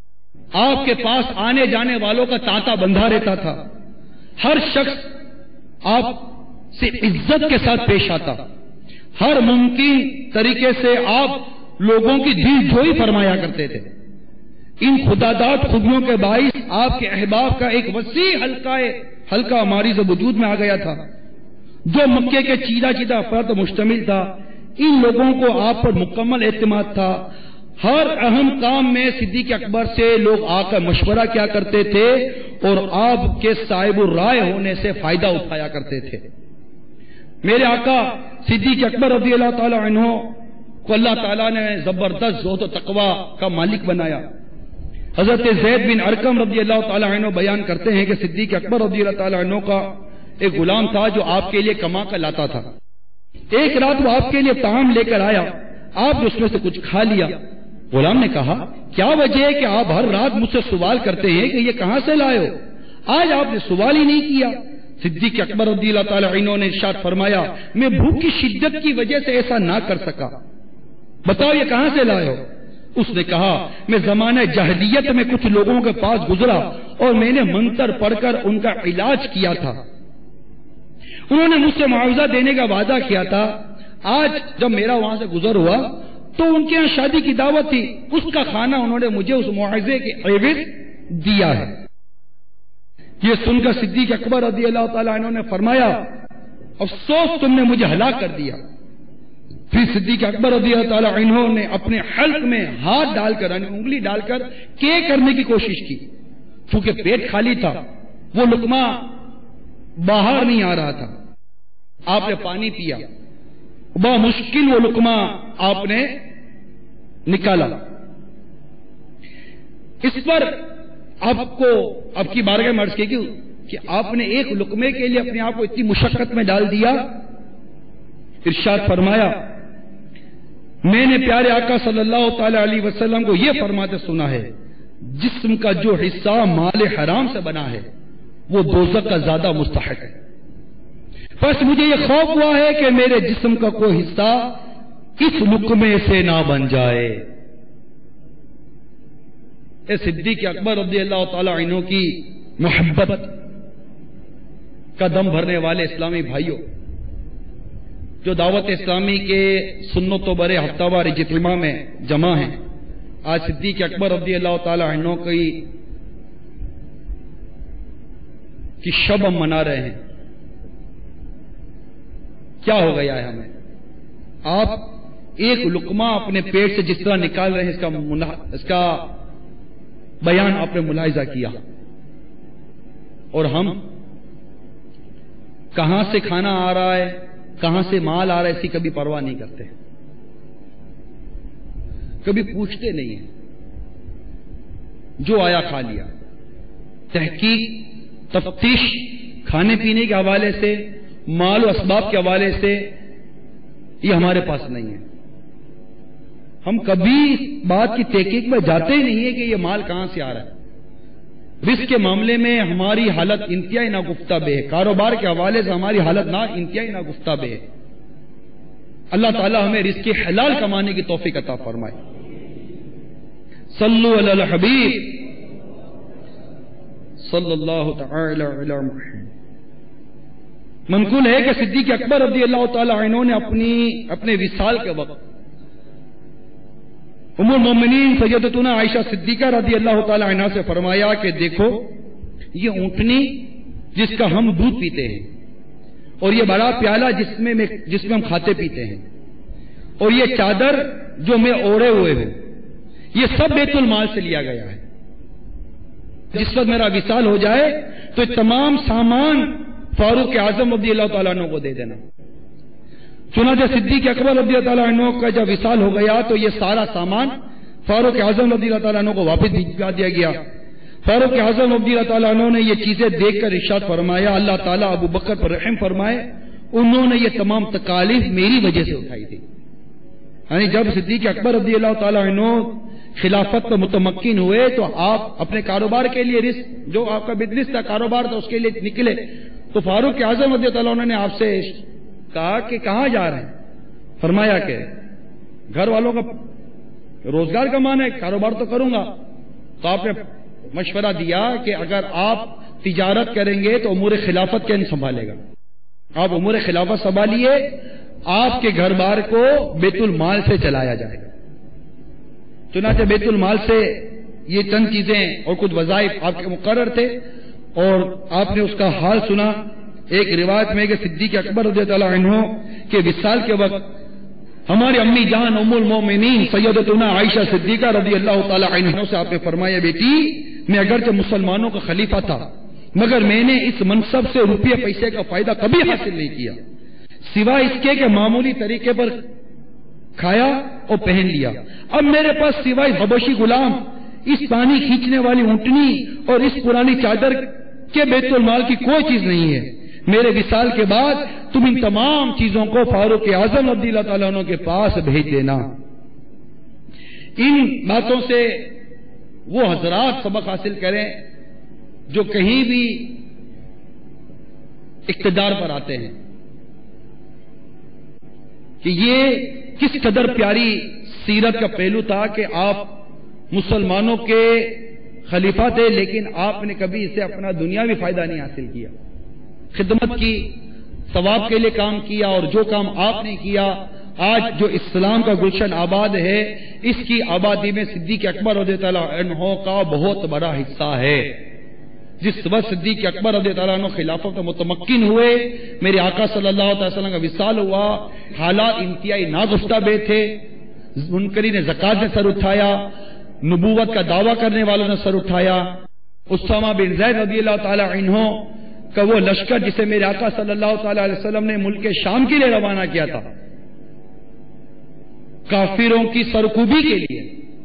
آپ کے پاس آنے جانے والوں کا تانتا بندھا رہتا تھا، ہر شخص آپ سے عزت کے ساتھ پیش آتا، ہر ممکن طریقے سے آپ لوگوں کی دل جوئی فرمایا کرتے تھے۔ ان خداداد خوبیوں کے باعث آپ کے احباب کا ایک وسیع حلقہ حلقہ ہماری سے وجود میں آ گیا تھا، جو مکے کے چیدہ چیدہ افراد پر مشتمل تھا۔ ان لوگوں کو آپ پر مکمل اعتماد تھا، ہر اہم کام میں صدیق اکبر سے لوگ آ کر مشورہ کیا کرتے تھے اور آپ کے صاحب الرائے ہونے سے فائدہ اٹھایا کرتے تھے۔ میرے آقا صدیق اکبر رضی اللہ تعالی عنہ کو اللہ تعالیٰ نے زبردست زہد و تقوی کا مالک بنایا۔ حضرت زید بن ارقم رضی اللہ تعالی عنہ بیان کرتے ہیں کہ صدیق اکبر رضی اللہ تعالی عنہ کا ایک غلام تھا جو آپ کے لیے کما کر لاتا تھا۔ ایک رات وہ آپ کے لیے طعام لے کر آیا، آپ نے اس میں سے کچھ کھا لیا۔ غلام نے کہا کیا وجہ ہے کہ آپ ہر رات مجھ سے سوال کرتے ہیں کہ یہ کہاں سے لائے ہو؟ آج آپ نے سوال ہی نہیں کیا۔ صدیق اکبر رضی اللہ تعالی عنہ نے ارشاد فرمایا میں بھوک کی شدت کی وجہ سے ایسا نہ کر سکا، بتاؤ یہ کہاں سے لائے ہو؟ اس نے کہا میں زمانہ جاہلیت میں کچھ لوگوں کے پاس گزرا اور میں نے منتر پڑھ کر ان کا علاج کیا تھا، انہوں نے مجھ سے معاوضہ دینے کا وعدہ کیا تھا۔ آج جب میرا وہاں سے گزر ہوا تو ان کے یہاں شادی کی دعوت تھی، اس کا کھانا انہوں نے مجھے اس معاوضے کے عوض دیا ہے۔ یہ سن کر صدیق اکبر رضی اللہ تعالی عنہ نے فرمایا افسوس تم نے مجھے ہلاک کر دیا۔ پھر صدیق اکبر رضی اللہ تعالی عنہ نے اپنے حلق میں ہاتھ ڈال کر یعنی انگلی ڈال کر کے کرنے کی کوشش کی، چونکہ پیٹ خالی تھا، وہ لقمہ باہر نہیں آ رہا تھا۔ آپ نے پانی پیا، بہت مشکل وہ لقمہ آپ نے نکالا۔ اس پر آپ کو آپ کی بارگاہ میں عرض کی کہ آپ نے ایک لقمے کے لیے اپنے آپ کو اتنی مشقت میں ڈال دیا۔ ارشاد فرمایا میں نے پیارے آقا صلی اللہ تعالی علیہ وسلم کو یہ فرماتے سنا ہے جسم کا جو حصہ مال حرام سے بنا ہے وہ دوزخ کا زیادہ مستحق ہے، بس مجھے یہ خوف ہوا ہے کہ میرے جسم کا کوئی حصہ اس لقمے سے نہ بن جائے۔ اے صدیق اکبر رضی اللہ تعالی عنہ کی محبت کا دم بھرنے والے اسلامی بھائیوں، جو دعوت اسلامی کے سنت و برے ہفتہ وار اجتماع میں جمع ہیں، آج صدیق اکبر رضی اللہ تعالی عنہ کی کی شب ہم منا رہے ہیں۔ کیا ہو گیا ہے ہمیں؟ آپ ایک لقمہ اپنے پیٹ سے جس طرح نکال رہے ہیں اس کا اس کا بیان آپ نے ملاحظہ کیا، اور ہم کہاں سے کھانا آ رہا ہے، کہاں سے مال آ رہا ہے اس کی کبھی پرواہ نہیں کرتے، کبھی پوچھتے نہیں ہیں، جو آیا کھا لیا۔ تحقیق تفتیش کھانے پینے کے حوالے سے، مال و اسباب کے حوالے سے یہ ہمارے پاس نہیں ہے۔ ہم کبھی اس بات کی تحقیق میں جاتے ہی نہیں ہے کہ یہ مال کہاں سے آ رہا ہے۔ رزق کے معاملے میں ہماری حالت انتہائی ناگفتہ بے ہے، کاروبار کے حوالے سے ہماری حالت نہ انتہائی ناگفتہ بے ہے۔ اللہ تعالی ہمیں رزق حلال کمانے کی توفیق عطا فرمائے۔ صلو علی الحبیب صلی اللہ تعالی علی محمد۔ منقول ہے کہ صدیق اکبر رضی اللہ تعالی عنہ نے اپنی اپنے وصال کے وقت ام المومنین سیدتنا عائشہ صدیقہ رضی اللہ تعالی عنہ سے فرمایا کہ دیکھو یہ اونٹنی جس کا ہم دودھ پیتے ہیں، اور یہ بڑا پیالہ جس میں جس میں ہم کھاتے پیتے ہیں، اور یہ چادر جو میں اوڑے ہوئے ہوں، یہ سب بیت المال سے لیا گیا ہے۔ جس وقت میرا وصال ہو جائے تو یہ تمام سامان فاروق اعظم رضی اللہ تعالیٰ عنہ کو دے دینا۔ چنانچہ صدیق اکبر رضی اللہ تعالیٰ عنہ کا جب وصال ہو گیا تو یہ سارا سامان فاروق اعظم رضی اللہ تعالیٰ عنہ کو واپس بھیجا دیا گیا۔ فاروق اعظم رضی اللہ تعالیٰ عنہ نے یہ چیزیں دیکھ کر ارشاد فرمایا اللہ تعالیٰ ابو بکر پر رحم فرمائے، انہوں نے یہ تمام تکالیف میری وجہ سے اٹھائی تھی۔ یعنی جب صدیق اکبر رضی اللہ تعالیٰ عنہ خلافت پر متمکن ہوئے تو آپ اپنے کاروبار کے لیے رزق جو آپ کا بزنس تھا، کاروبار تھا، اس کے لیے نکلے تو فاروق اعظم رضی اللہ عنہ نے آپ سے کہا کہ کہاں جا رہے ہیں؟ فرمایا کہ گھر والوں کا روزگار کمانا ہے، کاروبار تو کروں گا۔ تو آپ نے مشورہ دیا کہ اگر آپ تجارت کریں گے تو امور خلافت کون سنبھالے گا؟ آپ امور خلافت سنبھالیے، آپ کے گھر بار کو بیت المال سے چلایا جائے گا۔ چنانچہ بیت المال سے یہ چند چیزیں اور کچھ وظائف آپ کے مقرر تھے، اور آپ نے اس کا حال سنا۔ ایک روایت میں کہ صدیق اکبر رضی اللہ عنہ کے وصال کے وقت ہماری امی جان ام المومنین سیدتنا عائشہ صدیقہ رضی اللہ تعالی عنہ سے آپ نے فرمایا، بیٹی میں اگرچہ مسلمانوں کا خلیفہ تھا مگر میں نے اس منصب سے روپیہ پیسے کا فائدہ کبھی حاصل نہیں کیا، سوائے اس کے کہ معمولی طریقے پر کھایا اور پہن لیا۔ اب میرے پاس سوائے حبشی غلام، اس پانی کھینچنے والی اونٹنی اور اس پرانی چادر کے بیت المال کی کوئی چیز نہیں ہے۔ میرے وصال کے بعد تم ان تمام چیزوں کو فاروق اعظم رضی اللہ تعالیٰ عنہ کے پاس بھیج دینا۔ ان باتوں سے وہ حضرات سبق حاصل کریں جو کہیں بھی اقتدار پر آتے ہیں کہ یہ کس قدر پیاری سیرت کا پہلو تھا کہ آپ مسلمانوں کے خلیفہ تھے، لیکن آپ نے کبھی اسے اپنا دنیاوی فائدہ نہیں حاصل کیا، خدمت کی، ثواب کے لیے کام کیا، اور جو کام آپ نے کیا آج جو اسلام کا گلشن آباد ہے اس کی آبادی میں صدیق اکبر رضی اللہ عنہ کا بہت بڑا حصہ ہے۔ جس وقت صدیق اکبر رضی اللہ عنہ خلافت میں متمکن ہوئے، میرے آقا صلی اللہ علیہ وسلم کا وصال ہوا، حالات انتہائی ناگفتہ بے تھے، منکرین نے زکات نے سر اٹھایا، نبوت کا دعویٰ کرنے والوں نے سر اٹھایا۔ اسامہ بن زید رضی اللہ تعالی عنہ کا وہ لشکر جسے میرے آقا صلی اللہ تعالی علیہ وسلم نے ملک شام کے لیے روانہ کیا تھا کافروں کی سرکوبی کے لیے،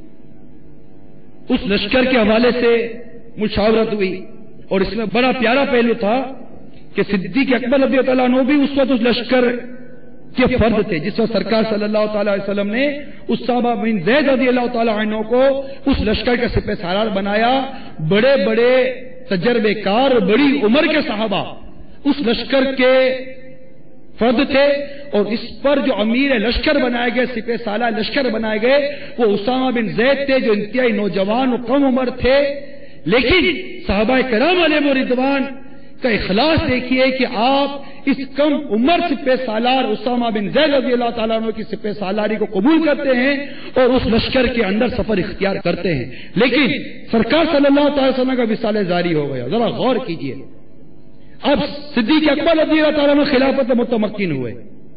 اس لشکر کے حوالے سے مشاورت ہوئی، اور اس میں بڑا پیارا پہلو تھا کہ صدیق اکبر رضی اللہ عنہ بھی اس وقت اس لشکر کے فرد تھے جس وقت سرکار صلی اللہ تعالی علیہ وسلم نے اسامہ بن زید رضی اللہ تعالی عنہ کو اس لشکر کا سپہ سالار بنایا۔ بڑے بڑے تجربے کار بڑی عمر کے صحابہ اس لشکر کے فرد تھے، اور اس پر جو امیر لشکر بنائے گئے، سپہ سالار لشکر بنائے گئے، وہ اسامہ بن زید تھے جو انتہائی نوجوان و کم عمر تھے، لیکن صحابہ کرام علیہم رضوان کا اخلاص دیکھیے کہ آپ اس کم عمر سپہ سالار اسامہ بن زید رضی اللہ تعالیٰ عنہ کی سپہ سالاری کو قبول کرتے ہیں اور اس لشکر کے اندر سفر اختیار کرتے ہیں۔ لیکن سرکار صلی اللہ تعالی وسلم کا وصال جاری ہو گیا، ذرا غور کیجئے۔ اب صدیق اکبر رضی اللہ تعالیٰ عنہ خلافت میں متمکن ہوئے،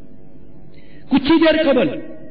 کچھ ہی دیر قبل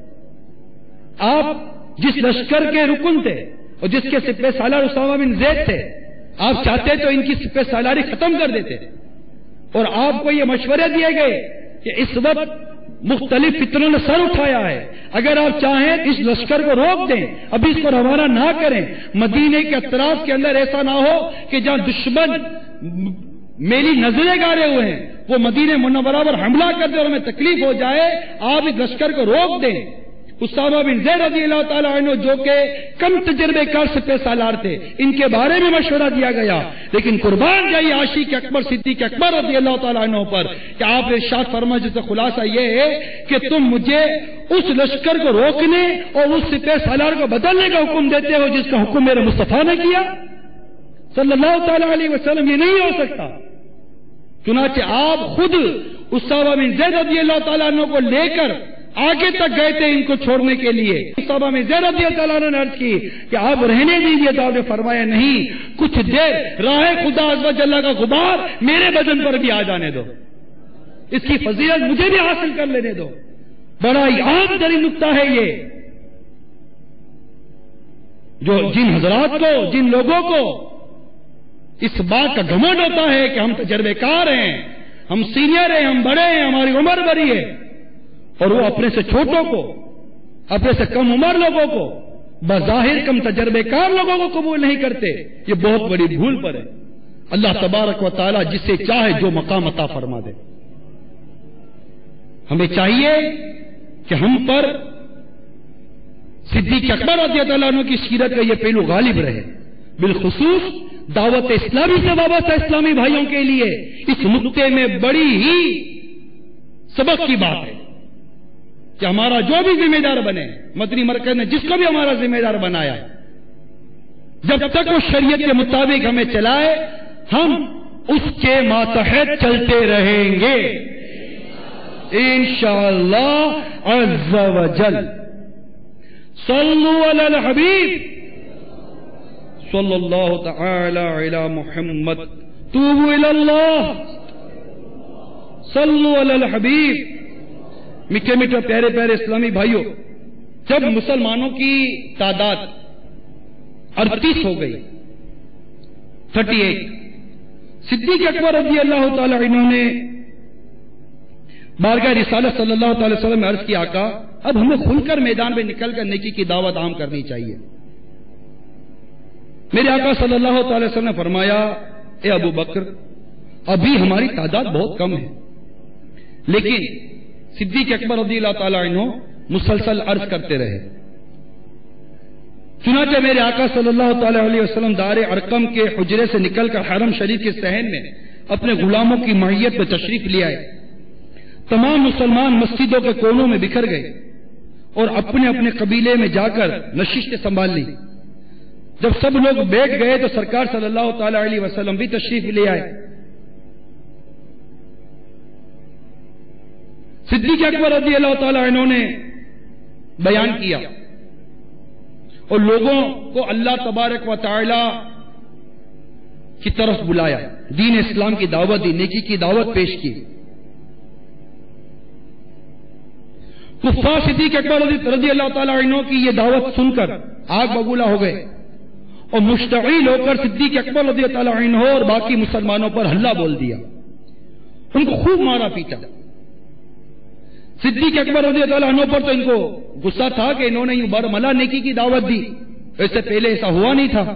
آپ جس لشکر کے رکن تھے اور جس کے سپہ سالار اسامہ بن زید تھے، آپ چاہتے تو ان کی سپہ سالاری ختم کر دیتے، اور آپ کو یہ مشورے دیے گئے کہ اس وقت مختلف فتنوں نے سر اٹھایا ہے، اگر آپ چاہیں اس لشکر کو روک دیں، ابھی اس کو روانہ نہ کریں، مدینے کے اطراف کے اندر ایسا نہ ہو کہ جہاں دشمن میری نظریں گارے ہوئے ہیں وہ مدینہ منورہ پر حملہ کر دے اور ہمیں تکلیف ہو جائے، آپ اس لشکر کو روک دیں۔ اسامہ بن زید رضی اللہ تعالی عنہ جو کہ کم تجربے کار سپہ سالار تھے، ان کے بارے میں مشورہ دیا گیا، لیکن قربان جائیے عاشق اکبر صدیق اکبر رضی اللہ تعالی عنہ پر کہ آپ نے ارشاد فرمایا، جس کا خلاصہ یہ ہے کہ تم مجھے اس لشکر کو روکنے اور اس سپہ سالار کو بدلنے کا حکم دیتے ہو جس کا حکم میرے مصطفیٰ نے کیا صلی اللہ تعالی علیہ وسلم، یہ نہیں ہو سکتا۔ چنانچہ آپ خود اسامہ بن زید رضی اللہ تعالیٰ عنہ کو لے کر آگے تک گئے تھے ان کو چھوڑنے کے لیے۔ اسامہ بن زید رضی اللہ تعالیٰ عنہ نے عرض کی کہ آپ رہنے دیجیے، تو آپ نے فرمایا نہیں، کچھ دیر راہ خدا عز و جل کا غبار میرے بدن پر بھی آ جانے دو، اس کی فضیلت مجھے بھی حاصل کر لینے دو۔ بڑا ہی عام ترین نکتہ ہے یہ، جو جن حضرات کو، جن لوگوں کو اس بات کا گھمنڈ ہوتا ہے کہ ہم تجربے کار ہیں، ہم سینئر ہیں، ہم بڑے ہیں، ہماری عمر بڑی ہے، اور وہ اپنے سے چھوٹوں کو، اپنے سے کم عمر لوگوں کو، بظاہر کم تجربے کار لوگوں کو قبول نہیں کرتے، یہ بہت بڑی بھول پر ہے۔ اللہ تبارک و تعالی جسے چاہے جو مقام عطا فرما دے۔ ہمیں چاہیے کہ ہم پر صدیق اکبر رضی اللہ عنہ کی سیرت کا یہ پہلو غالب رہے، بالخصوص دعوت اسلامی سے وابستہ اسلامی بھائیوں کے لیے اس نقطے میں بڑی ہی سبق کی بات ہے کہ ہمارا جو بھی ذمہ دار بنے، مدنی مرکز نے جس کو بھی ہمارا ذمہ دار بنایا، جب تک وہ شریعت کے مطابق ہمیں چلائے ہم اس کے ماتحت چلتے رہیں گے انشاءاللہ عز و جل. صلو علی الحبیب صلی اللہ تعالی علی محمد. توبوا الی اللہ. صلو علی الحبیب. میٹھے میٹھے پیارے پیارے اسلامی بھائیوں، جب مسلمانوں کی تعداد اڑتیس ہو گئی، تھرٹی ایٹ، صدیق اکبر رضی اللہ تعالی عنہ نے بارگاہ رسالت صلی اللہ تعالی وسلم میں عرض کیا، آقا اب ہمیں کھل کر میدان میں نکل کر نیکی کی دعوت عام کرنی چاہیے. میرے آقا صلی اللہ تعالی وسلم نے فرمایا، اے ابو بکر ابھی ہماری تعداد بہت کم ہے، لیکن صدیق اکبر رضی اللہ تعالی عنہ مسلسل عرض کرتے رہے. چنانچہ میرے آقا صلی اللہ تعالی علیہ وسلم دار ارقم کے حجرے سے نکل کر حرم شریف کے صحن میں اپنے غلاموں کی معیت میں تشریف لے آئے. تمام مسلمان مسجدوں کے کونوں میں بکھر گئے اور اپنے اپنے قبیلے میں جا کر نشستیں سنبھال لی. جب سب لوگ بیٹھ گئے تو سرکار صلی اللہ تعالی علیہ وسلم بھی تشریف لے آئے. صدیق اکبر رضی اللہ تعالی عنہ نے بیان کیا اور لوگوں کو اللہ تبارک و تعالی کی طرف بلایا، دین اسلام کی دعوت دی، نیکی کی دعوت پیش کی. کفار صدیق اکبر رضی اللہ تعالی عنہ کی یہ دعوت سن کر آگ بگولا ہو گئے اور مشتعل ہو کر صدیق اکبر رضی اللہ تعالی عنہ اور باقی مسلمانوں پر حملہ بول دیا، ان کو خوب مارا پیٹا. صدیق اکبر رضی اللہ عنہ پر تو ان کو غصہ تھا کہ انہوں نے یوں برملا نیکی کی دعوت دی، اس سے پہلے ایسا ہوا نہیں تھا.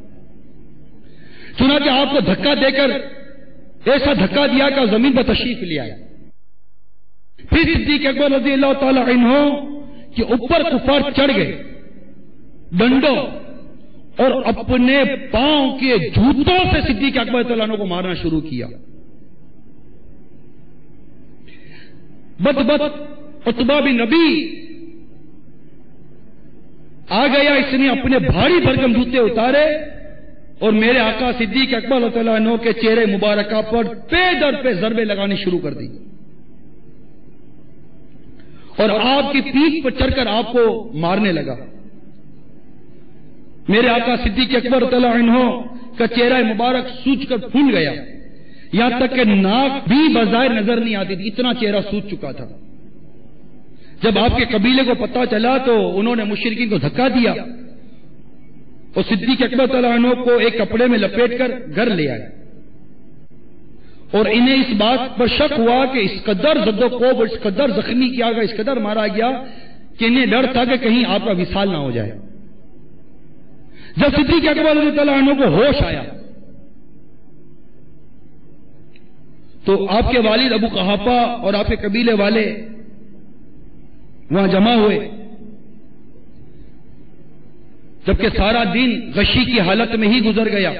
چنانچہ آپ کو دھکا دے کر ایسا دھکا دیا کہ زمین پر تشریف لے آیا. پھر صدیق اکبر رضی اللہ تعالی عنہ کے اوپر کفار چڑھ گئے ڈنڈوں اور اپنے پاؤں کے جوتوں سے صدیق اکبر رضی اللہ عنہ کو مارنا شروع کیا. بد بد عتبہ بن نبی آ گیا، اس نے اپنے بھاری بھرکم جوتے اتارے اور میرے آقا صدیق اکبر رضی اللہ عنہ کے چہرے مبارکہ پر پے در پہ ضربے لگانی شروع کر دی اور آپ کی پیٹھ پر چڑھ کر آپ کو مارنے لگا. میرے آقا صدیق اکبر رضی اللہ عنہ کا چہرہ مبارک سوج کر پھول گیا، یہاں تک کہ ناک بھی بظاہر نظر نہیں آتی تھی، اتنا چہرہ سوج چکا تھا. جب آپ کے قبیلے کو پتہ چلا تو انہوں نے مشرکین کو دھکا دیا اور صدیق اکبر رضی اللہ عنہ کو ایک کپڑے میں لپیٹ کر گھر لے آئے اور انہیں اس بات پر شک ہوا کہ اس قدر زد و کوب اور اس قدر زخمی کیا گیا، اس قدر مارا گیا کہ انہیں ڈر تھا کہ کہیں آپ کا وصال نہ ہو جائے. جب صدیق اکبر رضی اللہ عنہ کو ہوش آیا تو آپ کے والد ابو قحافہ اور آپ کے قبیلے والے وہاں جمع ہوئے، جبکہ سارا دن غشی کی حالت میں ہی گزر گیا.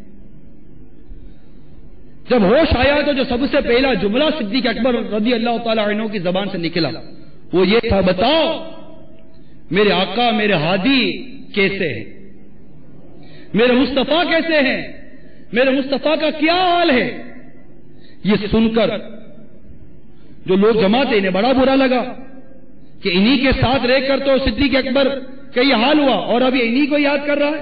جب ہوش آیا تو جو سب سے پہلا جملہ صدیق اکبر رضی اللہ تعالی عنہ کی زبان سے نکلا وہ یہ تھا، بتاؤ میرے آقا میرے ہادی کیسے ہیں، میرے مصطفیٰ کیسے ہیں، میرے مصطفیٰ کا کیا حال ہے. یہ سن کر جو لوگ جمع تھے انہیں بڑا برا لگا کہ انہی کے ساتھ رہ کر تو صدیق اکبر کا یہ حال ہوا اور ابھی انہی کو یاد کر رہا ہے.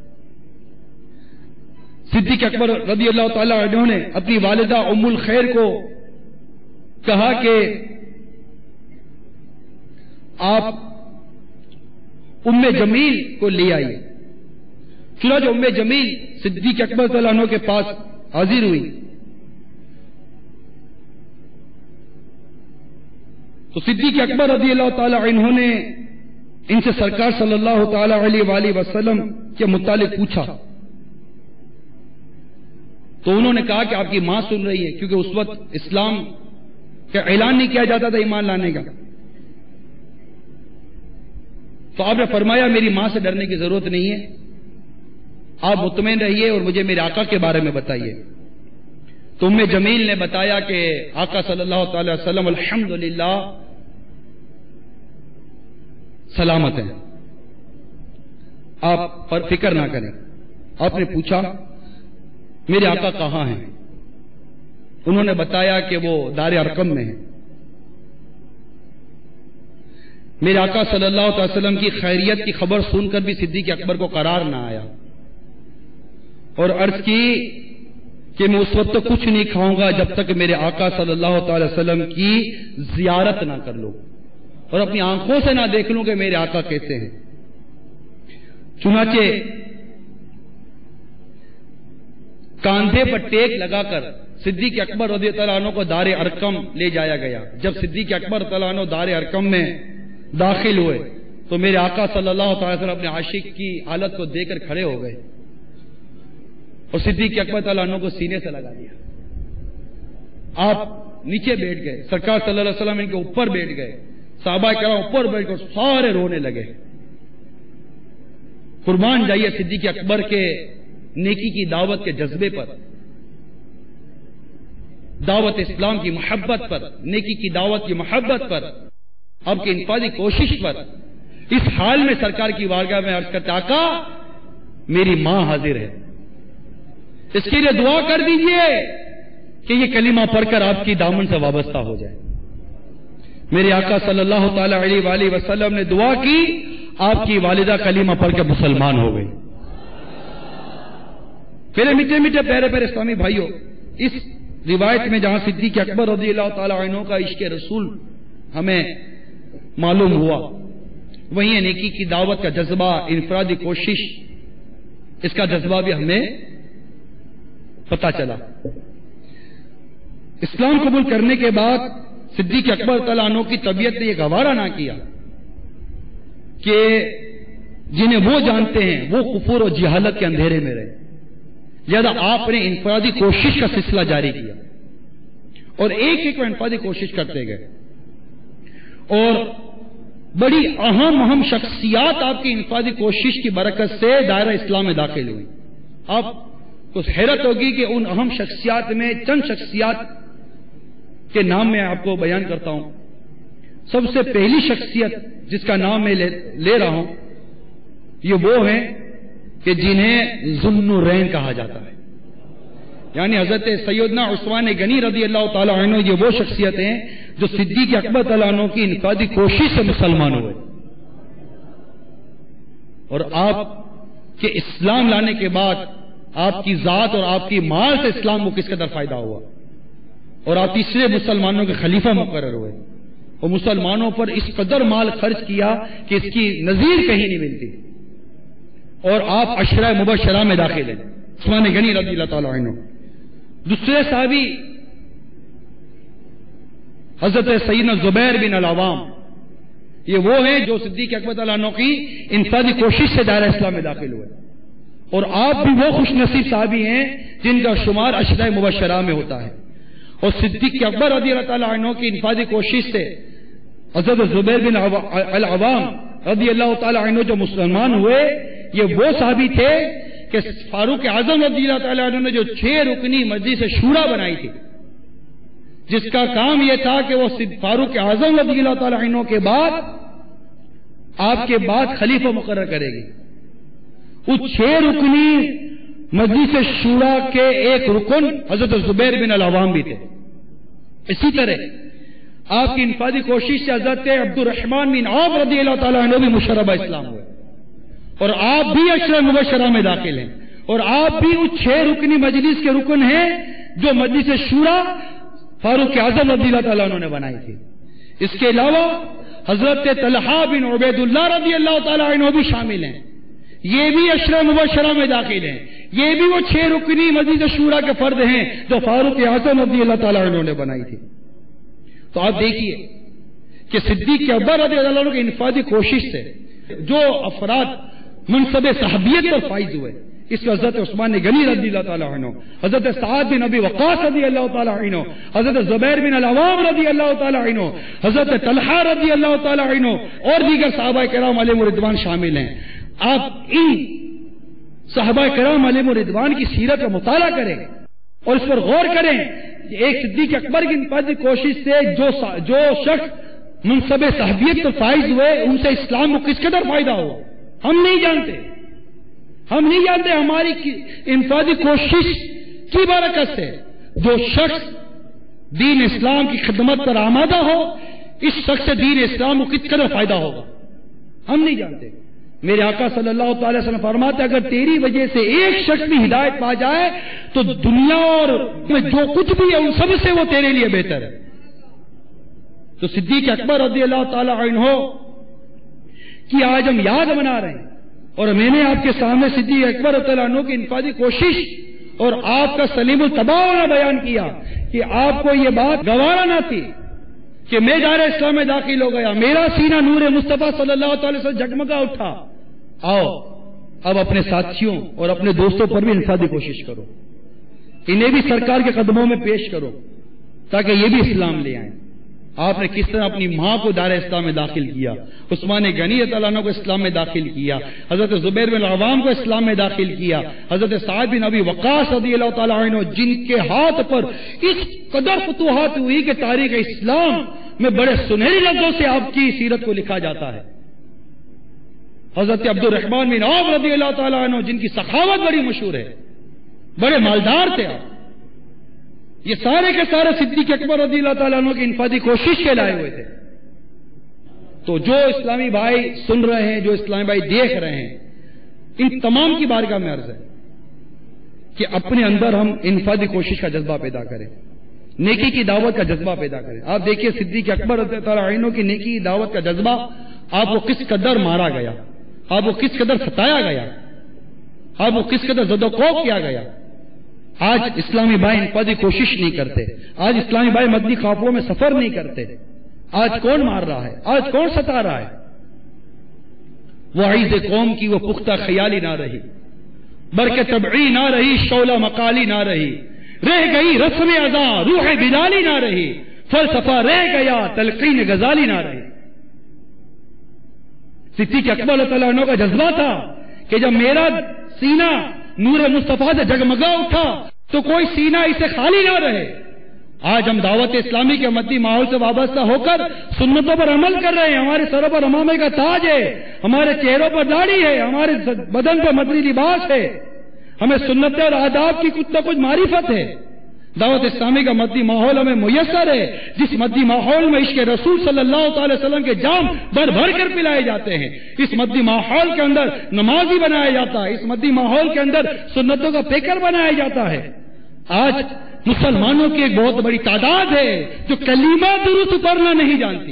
صدیق اکبر رضی اللہ تعالی عنہ نے اپنی والدہ ام الخیر کو کہا کہ آپ ام جمیل کو لے آئیے. چنانچہ ام جمیل صدیق اکبر رضی اللہ عنہ کے پاس حاضر ہوئی تو صدیق اکبر رضی اللہ تعالی عنہ نے ان سے سرکار صلی اللہ تعالی علیہ وآلہ وسلم کے متعلق پوچھا تو انہوں نے کہا کہ آپ کی ماں سن رہی ہے، کیونکہ اس وقت اسلام کا اعلان نہیں کیا جاتا تھا ایمان لانے کا. تو آپ نے فرمایا میری ماں سے ڈرنے کی ضرورت نہیں ہے، آپ مطمئن رہیے اور مجھے میرے آقا کے بارے میں بتائیے. تو ام جمیل نے بتایا کہ آقا صلی اللہ تعالی وسلم الحمدللہ سلامت ہیں. آپ پر فکر نہ کریں. آپ نے پوچھا میرے آقا کہاں ہیں؟ انہوں نے بتایا کہ وہ دار ارقم میں ہیں. میرے آقا صلی اللہ علیہ وسلم کی خیریت کی خبر سن کر بھی صدیق اکبر کو قرار نہ آیا اور عرض کی کہ میں اس وقت تو کچھ نہیں کھاؤں گا جب تک میرے آقا صلی اللہ تعالی وسلم کی زیارت نہ کر لوں اور اپنی آنکھوں سے نہ دیکھ لوں کہ میرے آقا کیسے ہیں. چنانچہ کاندھے پر ٹیک لگا کر صدیق اکبر رضی اللہ عنہ کو دار ارقم لے جایا گیا. جب صدیق اکبر رضی اللہ عنہ دار ارقم میں داخل ہوئے تو میرے آقا صلی اللہ تعالی وسلم اپنے عاشق کی حالت کو دیکھ کر کھڑے ہو گئے اور صدیق اکبر تعالیٰ عنہ کو سینے سے لگا دیا. آپ نیچے بیٹھ گئے, سرکار صلی اللہ علیہ وسلم ان کے اوپر بیٹھ گئے, صحابہ کرام اوپر بیٹھ کر سارے رونے لگے. قربان جائیے صدیق اکبر کے نیکی کی دعوت کے جذبے پر, دعوت اسلام کی محبت پر, نیکی کی دعوت کی محبت پر, آپ کی انفاذی کوشش پر. اس حال میں سرکار کی بارگاہ میں عرض کرتے آقا میری ماں حاضر ہے, اس کے لیے دعا کر دیجئے کہ یہ کلمہ پڑھ کر آپ کی دامن سے وابستہ ہو جائے. میرے آقا صلی اللہ تعالی علیہ وآلہ وسلم نے دعا کی, آپ کی والدہ کلمہ پڑھ کے مسلمان ہو گئی. میرے میٹھے میٹھے پیارے پیارے اسلامی بھائیوں, اس روایت میں جہاں صدیق اکبر رضی اللہ تعالی عنہ کا عشق رسول ہمیں معلوم ہوا, وہیں نیکی کی دعوت کا جذبہ, انفرادی کوشش, اس کا جذبہ بھی ہمیں پتا چلا. اسلام قبول کرنے کے بعد صدیق اکبر تعالیٰ عنہ کی طبیعت نے یہ گوارا نہ کیا کہ جنہیں وہ جانتے ہیں وہ کفر و جہالت کے اندھیرے میں رہے. لہذا آپ نے انفرادی کوشش کا سلسلہ جاری کیا اور ایک ایک انفرادی کوشش کرتے گئے اور بڑی اہم اہم شخصیات آپ کی انفرادی کوشش کی برکت سے دائرہ اسلام میں داخل ہوئی. آپ کو حیرت ہوگی کہ ان اہم شخصیات میں چند شخصیات کے نام میں آپ کو بیان کرتا ہوں. سب سے پہلی شخصیت جس کا نام میں لے, لے رہا ہوں یہ وہ ہیں کہ جنہیں ذو النورین کہا جاتا ہے, یعنی حضرت سیدنا عثمان غنی رضی اللہ تعالی عنہ. یہ وہ شخصیت ہیں جو صدیق اکبر تعالیٰ عنہ کی انفرادی کوشش سے مسلمان ہوئے اور آپ کے اسلام لانے کے بعد آپ کی ذات اور آپ کی مال سے اسلام کو کس قدر فائدہ ہوا اور آپ تیسرے مسلمانوں کے خلیفہ مقرر ہوئے اور مسلمانوں پر اس قدر مال خرچ کیا کہ اس کی نظیر کہیں نہیں ملتی اور آپ عشرہ مبشرہ میں داخل ہیں, عثمان غنی رضی اللہ تعالی عنہ. دوسرے صحابی حضرت سیدنا زبیر بن العوام, یہ وہ ہیں جو صدیق اکبر تعالیٰ عنہ کی انفرادی کوشش سے دائرہ اسلام میں داخل ہوئے اور آپ بھی وہ خوش نصیب صحابی ہیں جن کا شمار عشرہ مبشرہ میں ہوتا ہے. اور صدیق اکبر رضی اللہ تعالیٰ عنہ کی انفرادی کوشش سے حضرت زبیر بن العوام رضی اللہ تعالیٰ عنہ جو مسلمان ہوئے, یہ وہ صحابی تھے کہ فاروق اعظم رضی اللہ تعالیٰ عنہ نے جو چھ رکنی مجلس شورا بنائی تھی, جس کا کام یہ تھا کہ وہ فاروق اعظم رضی اللہ تعالیٰ عنہ کے بعد آپ کے بعد خلیفہ مقرر کرے گی. اس چھ رکنی مجلس شورا کے ایک رکن حضرت زبیر بن العوام بھی تھے. اسی طرح آپ کی انفرادی کوشش سے حضرت عبد الرحمن بن عوف رضی اللہ تعالیٰ عنہ بھی مشربہ اسلام ہوئے اور آپ بھی عشرہ مبشرہ میں داخل ہیں اور آپ بھی اس چھ رکنی مجلس کے رکن ہیں جو مجلس شورا فاروق اعظم رضی اللہ تعالیٰ عنہ نے بنائی تھی. اس کے علاوہ حضرت طلحہ بن عبید اللہ رضی اللہ تعالیٰ عنہ بھی شامل ہیں, یہ بھی عشرہ مبشرہ میں داخل ہیں. یہ بھی وہ چھ رکنی مجلس شورا کے فرد ہیں جو فاروق اعظم رضی اللہ تعالیٰ عنہ نے بنائی تھی. تو آپ دیکھیے کہ صدیق اکبر رضی اللہ عنہ کی انفرادی کوشش سے جو افراد منصب صحابیت پر فائز ہوئے, اس میں حضرت عثمان غنی رضی اللہ تعالیٰ عنہ, حضرت سعد بن ابی وقاص رضی اللہ تعالیٰ عنہ, حضرت زبیر بن العوام رضی اللہ تعالیٰ عنہ, حضرت طلحہ رضی اللہ تعالیٰ عنہ اور دیگر صحابہ کرام علیہم رضوان شامل ہیں. آپ ان صحابہ کرام علیہم رضوان کی سیرت کا مطالعہ کریں اور اس پر غور کریں. ایک صدیق اکبر کی انفرادی کوشش سے جو جو شخص منصب صحابیت پر فائز ہوئے ان سے اسلام کو کس قدر فائدہ ہوا ہم نہیں جانتے, ہم نہیں جانتے ہماری انفرادی کوشش کی برکت سے جو شخص دین اسلام کی خدمت پر آمادہ ہو، اس شخص سے دین اسلام کو کس قدر فائدہ ہوگا ہم نہیں جانتے۔ میرے آقا صلی اللہ تعالی وسلم فرماتے اگر تیری وجہ سے ایک شخص بھی ہدایت پا جائے تو دنیا اور جو کچھ بھی ہے ان سب سے وہ تیرے لیے بہتر ہے۔ تو صدیق اکبر رضی اللہ تعالی عنہ کی آج ہم یاد منا رہے ہیں، اور میں نے آپ کے سامنے صدیق اکبر رضی اللہ عنہ کی انفرادی کوشش اور آپ کا سلیم التباہ ہونا بیان کیا کہ آپ کو یہ بات گوارا نہ تھی کہ میں دار اسلام میں داخل ہو گیا، میرا سینہ نور مصطفیٰ صلی اللہ تعالی وسلم جگمگا اٹھا۔ آؤ اب اپنے ساتھیوں اور اپنے دوستوں پر بھی انفرادی کوشش کرو، انہیں بھی سرکار کے قدموں میں پیش کرو تاکہ یہ بھی اسلام لے آئیں۔ آپ نے کس طرح اپنی ماں کو دار اسلام میں داخل کیا، عثمان غنی رضی اللہ عنہ کو اسلام میں داخل کیا، حضرت زبیر بن عوام کو اسلام میں داخل کیا، حضرت سعد بن ابی وقاص رضی اللہ تعالی عنہ جن کے ہاتھ پر اس قدر فتوحات ہوئی کہ تاریخ اسلام میں بڑے سنہری لفظوں سے آپ کی سیرت کو لکھا جاتا ہے، حضرت عبد الرحمن بن عوف رضی اللہ تعالی عنہ جن کی سخاوت بڑی مشہور ہے، بڑے مالدار تھے آپ، یہ سارے کے سارے صدیق اکبر رضی اللہ تعالیٰ عنہ کی انفرادی کوشش کے لائے ہوئے تھے۔ تو جو اسلامی بھائی سن رہے ہیں، جو اسلامی بھائی دیکھ رہے ہیں، ان تمام کی بارگاہ میں عرض ہے کہ اپنے اندر ہم انفرادی کوشش کا جذبہ پیدا کریں، نیکی کی دعوت کا جذبہ پیدا کریں۔ آپ دیکھیے صدیق اکبر رضی اللہ عنہ کی نیکی کی دعوت کا جذبہ آپ کو کس قدر مارا گیا، آپ کو کس قدر ستایا گیا، آپ کو کس قدر زد و کوب کیا گیا۔ آج اسلامی بھائی انفرادی کوشش نہیں کرتے، آج اسلامی بھائی مدنی قافلوں میں سفر نہیں کرتے، آج کون مار رہا ہے، آج کون ستا رہا ہے؟ وعیز قوم کی وہ پختہ خیالی نہ رہی، برق طبعی نہ رہی، شعلہ مقالی نہ رہی، رہ گئی رسم ادا روح بلالی نہ رہی، فلسفہ رہ گیا تلقین غزالی نہ رہی۔ صدیق اکبر رضی اللہ عنہ کا جذبہ تھا کہ جب میرا سینہ نور مصطفیٰ سے جگمگا اٹھا تو کوئی سینہ اسے خالی نہ رہے۔ آج ہم دعوت اسلامی کے مدنی ماحول سے وابستہ ہو کر سنتوں پر عمل کر رہے ہیں، ہمارے سروں پر امامے کا تاج ہے، ہمارے چہروں پر داڑھی ہے، ہمارے بدن پر مدنی لباس ہے، ہمیں سنت اور آداب کی کچھ نہ کچھ معرفت ہے۔ دعوت اسلامی کا مدنی ماحول ہمیں میسر ہے، جس مدنی ماحول میں عشق رسول صلی اللہ تعالی وسلم کے جام بھر بھر کر پلائے جاتے ہیں، اس مدنی ماحول کے اندر نمازی بنایا جاتا ہے، اس مدنی ماحول کے اندر سنتوں کا پیکر بنایا جاتا ہے۔ آج مسلمانوں کی ایک بہت بڑی تعداد ہے جو کلمہ درست پڑھنا نہیں جانتی،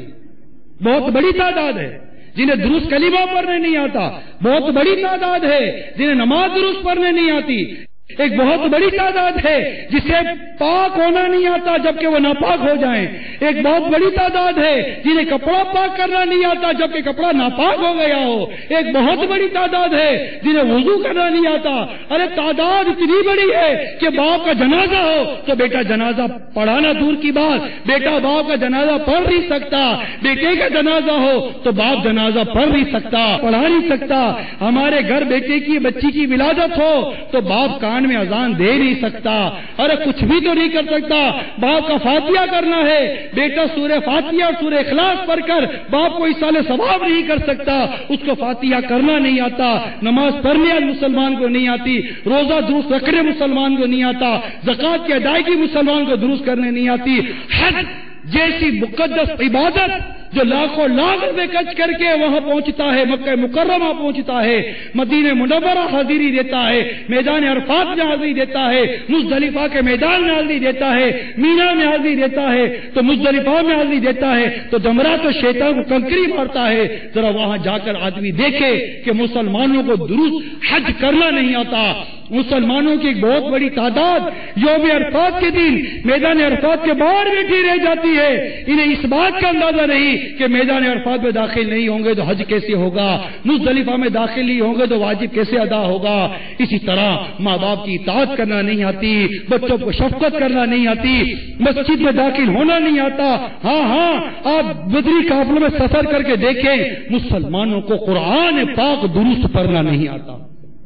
بہت بڑی تعداد ہے جنہیں درست کلمہ پڑھنے نہیں آتا، بہت بڑی تعداد ہے جنہیں نماز درست پڑھنے نہیں آتی، ایک بہت بڑی تعداد ہے جسے پاک ہونا نہیں آتا جبکہ وہ ناپاک ہو جائیں، ایک بہت بڑی تعداد ہے جنہیں کپڑا پاک کرنا نہیں آتا جبکہ کپڑا ناپاک ہو گیا ہو، ایک بہت بڑی تعداد ہے جنہیں وضو کرنا نہیں آتا۔ ارے تعداد اتنی بڑی ہے کہ باپ کا جنازہ ہو تو بیٹا جنازہ پڑھانا دور کی بات، بیٹا باپ کا جنازہ پڑھ نہیں سکتا، بیٹے کا جنازہ ہو تو باپ جنازہ پڑھ نہیں سکتا، پڑھا نہیں سکتا۔ ہمارے گھر بیٹے کی بچی کی ولادت ہو تو باپ کا میں اذان دے نہیں سکتا، ارے کچھ بھی تو نہیں کر سکتا، باپ کا فاتحہ کرنا ہے، بیٹا سورہ فاتحہ اور سورہ اخلاص پڑھ کر باپ کو ایصال ثواب نہیں کر سکتا، اس کو فاتحہ کرنا نہیں آتا، نماز پڑھنے مسلمان کو نہیں آتی، روزہ درست رکھنے مسلمان کو نہیں آتا، زکوٰۃ کی ادائیگی مسلمان کو درست کرنے نہیں آتی، حج جیسی مقدس عبادت جو لاکھوں لاکھ روپے خرچ کر کے وہاں پہنچتا ہے، مکہ مکرمہ پہنچتا ہے، مدینہ منورہ حاضری دیتا ہے، میدان عرفات میں حاضری دیتا ہے، مزدلفہ کے میدان میں حاضری دیتا ہے، مینا میں حاضری دیتا ہے، تو مزدلفہ میں حاضری دیتا ہے تو جمرات و شیطان کو کنکری مارتا ہے۔ ذرا وہاں جا کر آدمی دیکھے کہ مسلمانوں کو درست حج کرنا نہیں آتا، مسلمانوں کی ایک بہت بڑی تعداد یوم عرفات کے دن میدان عرفات کے باہر بیٹھی رہ جاتی ہے، انہیں اس بات کا اندازہ نہیں کہ میدان عرفات میں داخل نہیں ہوں گے تو حج کیسے ہوگا، مزدلفہ میں داخل نہیں ہوں گے تو واجب کیسے ادا ہوگا۔ اسی طرح ماں باپ کی اطاعت کرنا نہیں آتی، بچوں کو شفقت کرنا نہیں آتی، مسجد میں داخل ہونا نہیں آتا۔ ہاں ہاں آپ بدری قافلوں میں سفر کر کے دیکھیں، مسلمانوں کو قرآن پاک درست پڑھنا نہیں آتا،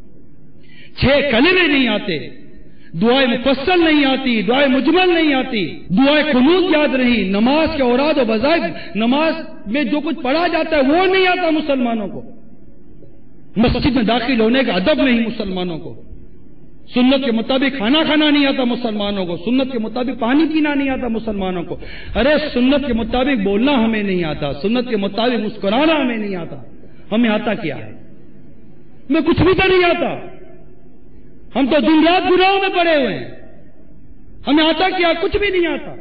چھ کلمے نہیں آتے، دعائیں مفصل نہیں آتی، دعائیں مجمل نہیں آتی، دعائیں قنوت یاد نہیں، نماز کے اوراد و وظائف، نماز میں جو کچھ پڑھا جاتا ہے وہ نہیں آتا مسلمانوں کو۔ مسجد میں داخل ہونے کا ادب نہیں مسلمانوں کو، سنت کے مطابق کھانا کھانا نہیں آتا مسلمانوں کو، سنت کے مطابق پانی پینا نہیں آتا مسلمانوں کو، ارے سنت کے مطابق بولنا ہمیں نہیں آتا، سنت کے مطابق مسکرانا ہمیں نہیں آتا، ہمیں آتا کیا ہے؟ ہمیں کچھ بھی تو نہیں آتا، ہم تو دن رات گناہوں میں پڑے ہوئے ہیں، ہمیں آتا کیا؟ کچھ بھی نہیں آتا۔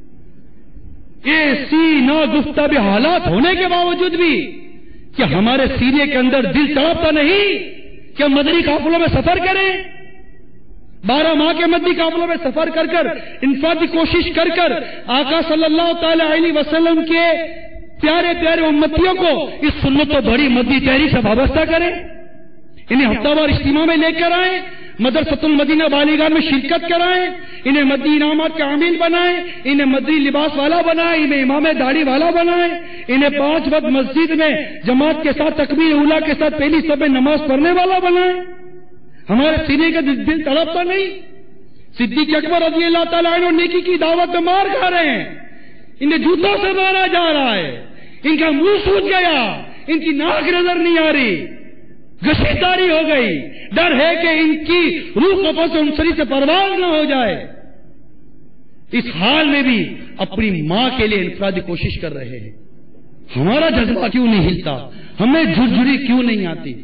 ایسی ناگفتہ حالات ہونے کے باوجود بھی کہ ہمارے سینے کے اندر دل تڑپتا نہیں کہ ہم مدنی قافلوں میں سفر کریں، بارہ ماہ کے مدنی قافلوں میں سفر کر کر انفرادی کوشش کر کر آقا صلی اللہ تعالی علیہ وسلم کے پیارے پیارے امتیوں کو اس سنت و بڑی مدنی تحریک سے وابستہ کریں، انہیں ہفتہ وار اجتماع میں لے کر آئیں، مدرسۃ المدینہ بالیگان میں شرکت کرائیں، انہیں مدنی انعامات کے عامل بنائیں، انہیں مدنی لباس والا بنائیں، انہیں امام داڑھی والا بنائیں، انہیں پانچ وقت مسجد میں جماعت کے ساتھ تکبیر اولیٰ کے ساتھ پہلی صف میں نماز پڑھنے والا بنائیں۔ ہمارے سینے کا دل تڑپتا نہیں؟ صدیق اکبر رضی اللہ تعالیٰ عنہ نیکی کی دعوت میں مار کھا رہے ہیں، انہیں جوتوں سے مارا جا رہا ہے، ان کا منہ سوج گیا، ان کی ناک نظر نہیں آ رہی، گشیداری ہو گئی، ڈر ہے کہ ان کی روح قفس سے انسری سے پرواز نہ ہو جائے۔ اس حال میں بھی اپنی ماں کے لیے انفرادی کوشش کر رہے ہیں۔ ہمارا جذبہ کیوں نہیں ہلتا؟ ہمیں جھرجھری کیوں نہیں آتی؟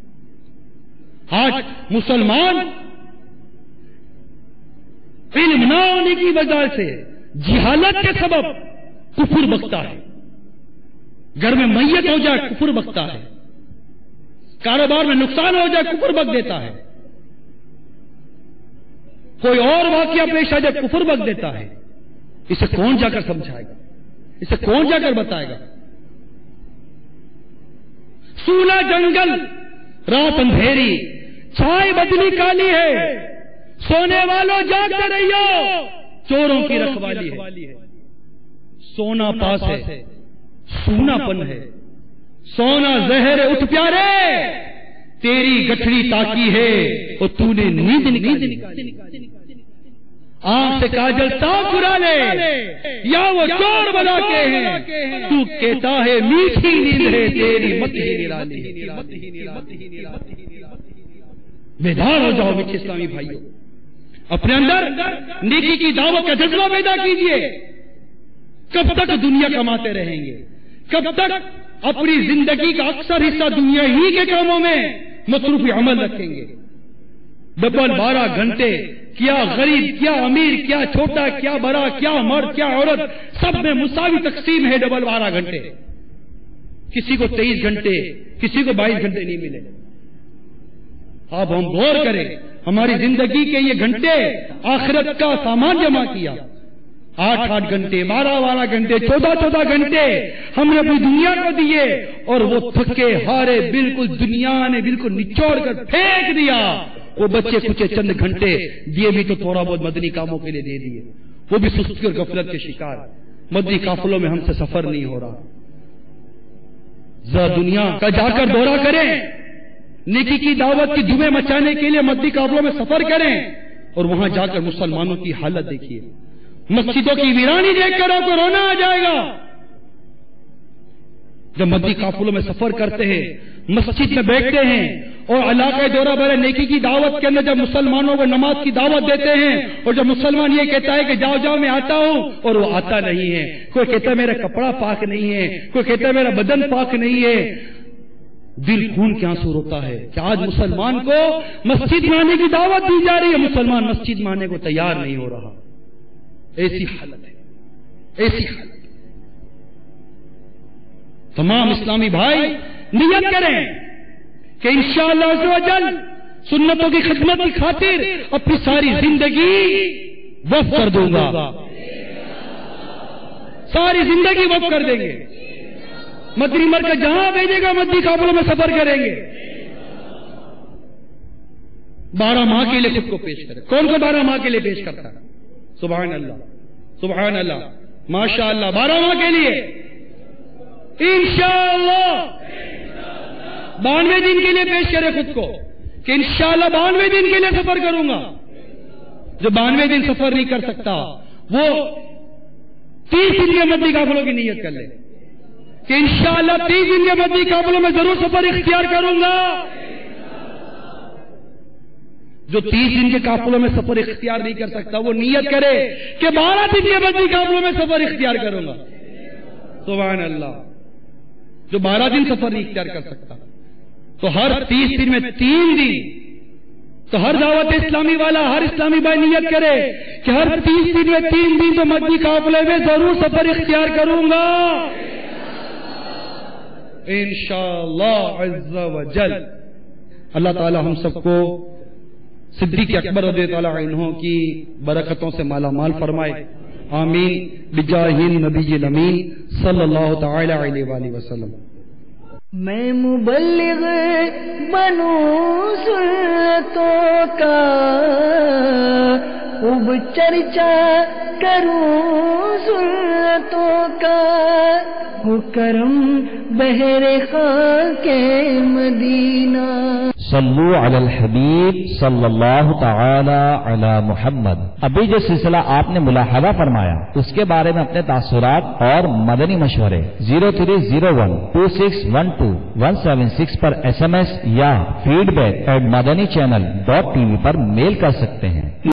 آج مسلمان علم نہ ہونے کی وجہ سے جہالت کے سبب کفر بکتا ہے، گھر میں میت ہو جائے کفر بکتا ہے، کاروبار میں نقصان ہو جائے کفر بک دیتا ہے، کوئی اور واقعہ پیش آ جائے کفر بک دیتا ہے۔ اسے کون جا کر سمجھائے گا؟ اسے کون جا کر بتائے گا؟ سونا جنگل رات اندھیری، چھائے بدلی کالی ہے، سونے والوں جاگتے رہیو، چوروں کی رکھوالی ہے۔ سونا پاس ہے، سونا پن ہے، سونا زہر اٹھ پیارے، تیری گٹھڑی تاکی ہے اور تو نے نیند نکالی، آنکھ سے کاجل تاک اڑا لے، یا وہ چور بنا کے ہیں، تو کہتا ہے میٹھی نیند ہے تیری مت ہی نرالی۔ بیدار ہو جاؤ میٹھے اسلامی بھائیوں، اپنے اندر نیکی کی دعوت کا جذبہ پیدا کیجئے۔ کب تک دنیا کماتے رہیں گے؟ کب تک اپنی زندگی کا اکثر حصہ دنیا ہی کے کاموں میں مصروف عمل رکھیں گے؟ ڈبل بارہ گھنٹے، کیا غریب، کیا امیر، کیا چھوٹا، کیا بڑا، کیا مرد، کیا عورت، سب میں مساوی تقسیم ہے ڈبل بارہ گھنٹے۔ کسی کو تیئیس گھنٹے، کسی کو بائیس گھنٹے نہیں ملے۔ اب ہم غور کریں، ہماری زندگی کے یہ گھنٹے آخرت کا سامان جمع کیا، آٹھ آٹھ گھنٹے، بارہ بارہ گھنٹے، چودہ چودہ گھنٹے ہم نے اپنی دنیا کو دیے، اور وہ تھکے ہارے بالکل دنیا نے بالکل نچوڑ کر پھینک دیا۔ وہ بچے کچھ چند گھنٹے دیے بھی تو تھوڑا بہت مدنی کاموں کے لیے دے دیے، وہ بھی سستی اور غفلت کے شکار۔ مدنی قافلوں میں ہم سے سفر نہیں ہو رہا۔ ذرا دنیا کا جا کر دورہ کریں، نیکی کی دعوت کی دھومیں مچانے کے لیے مدنی قافلوں میں سفر کریں، اور وہاں جا کر مسلمانوں کی حالت دیکھیے۔ مسجدوں کی ویرانی دیکھ کر آپ کو رونا آ جائے گا۔ جب مدنی قافلوں میں سفر کرتے ہیں، مسجد میں بیٹھتے ہیں، اور علاقہ دورہ برے نیکی کی دعوت کے اندر جب مسلمانوں کو نماز کی دعوت دیتے ہیں، اور جب مسلمان یہ کہتا ہے کہ جاؤ جاؤ میں آتا ہوں، اور وہ آتا نہیں ہے، کوئی کہتا ہے میرا کپڑا پاک نہیں ہے، کوئی کہتا ہے میرا بدن پاک نہیں ہے، دل خون کے آنسو روتا ہے کہ آج مسلمان کو مسجد میں آنے کی دعوت دی جا رہی ہے، مسلمان مسجد میں آنے کو تیار نہیں ہو رہا۔ ایسی حالت ہے، ایسی حالت۔ تمام اسلامی بھائی نیت کریں کہ انشاءاللہ عز و جل سنتوں کی خدمت کی خاطر اپنی ساری زندگی وقف کر دوں گا، ساری زندگی وقف کر دیں گے۔ مدنی مرکز جہاں بھیجے گا مدنی قافلوں میں سفر کریں گے۔ بارہ ماہ کے لیے خود کو پیش کریں۔ کون کو بارہ ماہ کے لیے پیش کرتا ہے؟ سبحان اللہ، سبحان اللہ، ماشاء اللہ، بارہ ماہ کے لیے انشاءاللہ بانوے دن کے لیے پیش کرے خود کو کہ انشاءاللہ بانوے دن کے لیے سفر کروں گا۔ جو بانوے دن سفر نہیں کر سکتا وہ تیس دن کے مدنی قافلوں کی نیت کر لے کہ انشاءاللہ تیس دن کے مدنی قافلوں میں ضرور سفر اختیار کروں گا۔ جو تیس دن کے قافلوں میں سفر اختیار نہیں کر سکتا وہ نیت کرے کہ بارہ دن کے مدنی قافلوں میں سفر اختیار کروں گا. سبحان اللہ. جو بارہ دن سفر نہیں اختیار کر سکتا تو ہر تیس دن میں تین دن، تو ہر دعوت اسلامی والا، ہر اسلامی بھائی نیت کرے کہ ہر تیس دن میں تین دن تو مدنی قافلے میں ضرور سفر اختیار کروں گا انشاءاللہ عز و جل. اللہ تعالی ہم سب کو صدیق اکبر رضی اللہ عنہ کی برکتوں سے مالا مال فرمائے. آمین بجاہ النبی الامین صلی اللہ تعالی علیہ وآلہ وسلم. میں مبلغ بنوں سنتوں کا، خوب چرچا کروں سنتوں کا، ہو کرم بہر خاک مدینہ. صلو علی الحبیب صلی اللہ تعالی علی محمد. ابھی جو سلسلہ آپ نے ملاحظہ فرمایا اس کے بارے میں اپنے تاثرات اور مدنی مشورے zero three zero one two six one two one seven six پر ایس ایم ایس یا feed back at Madani channel dot T V پر میل کر سکتے ہیں.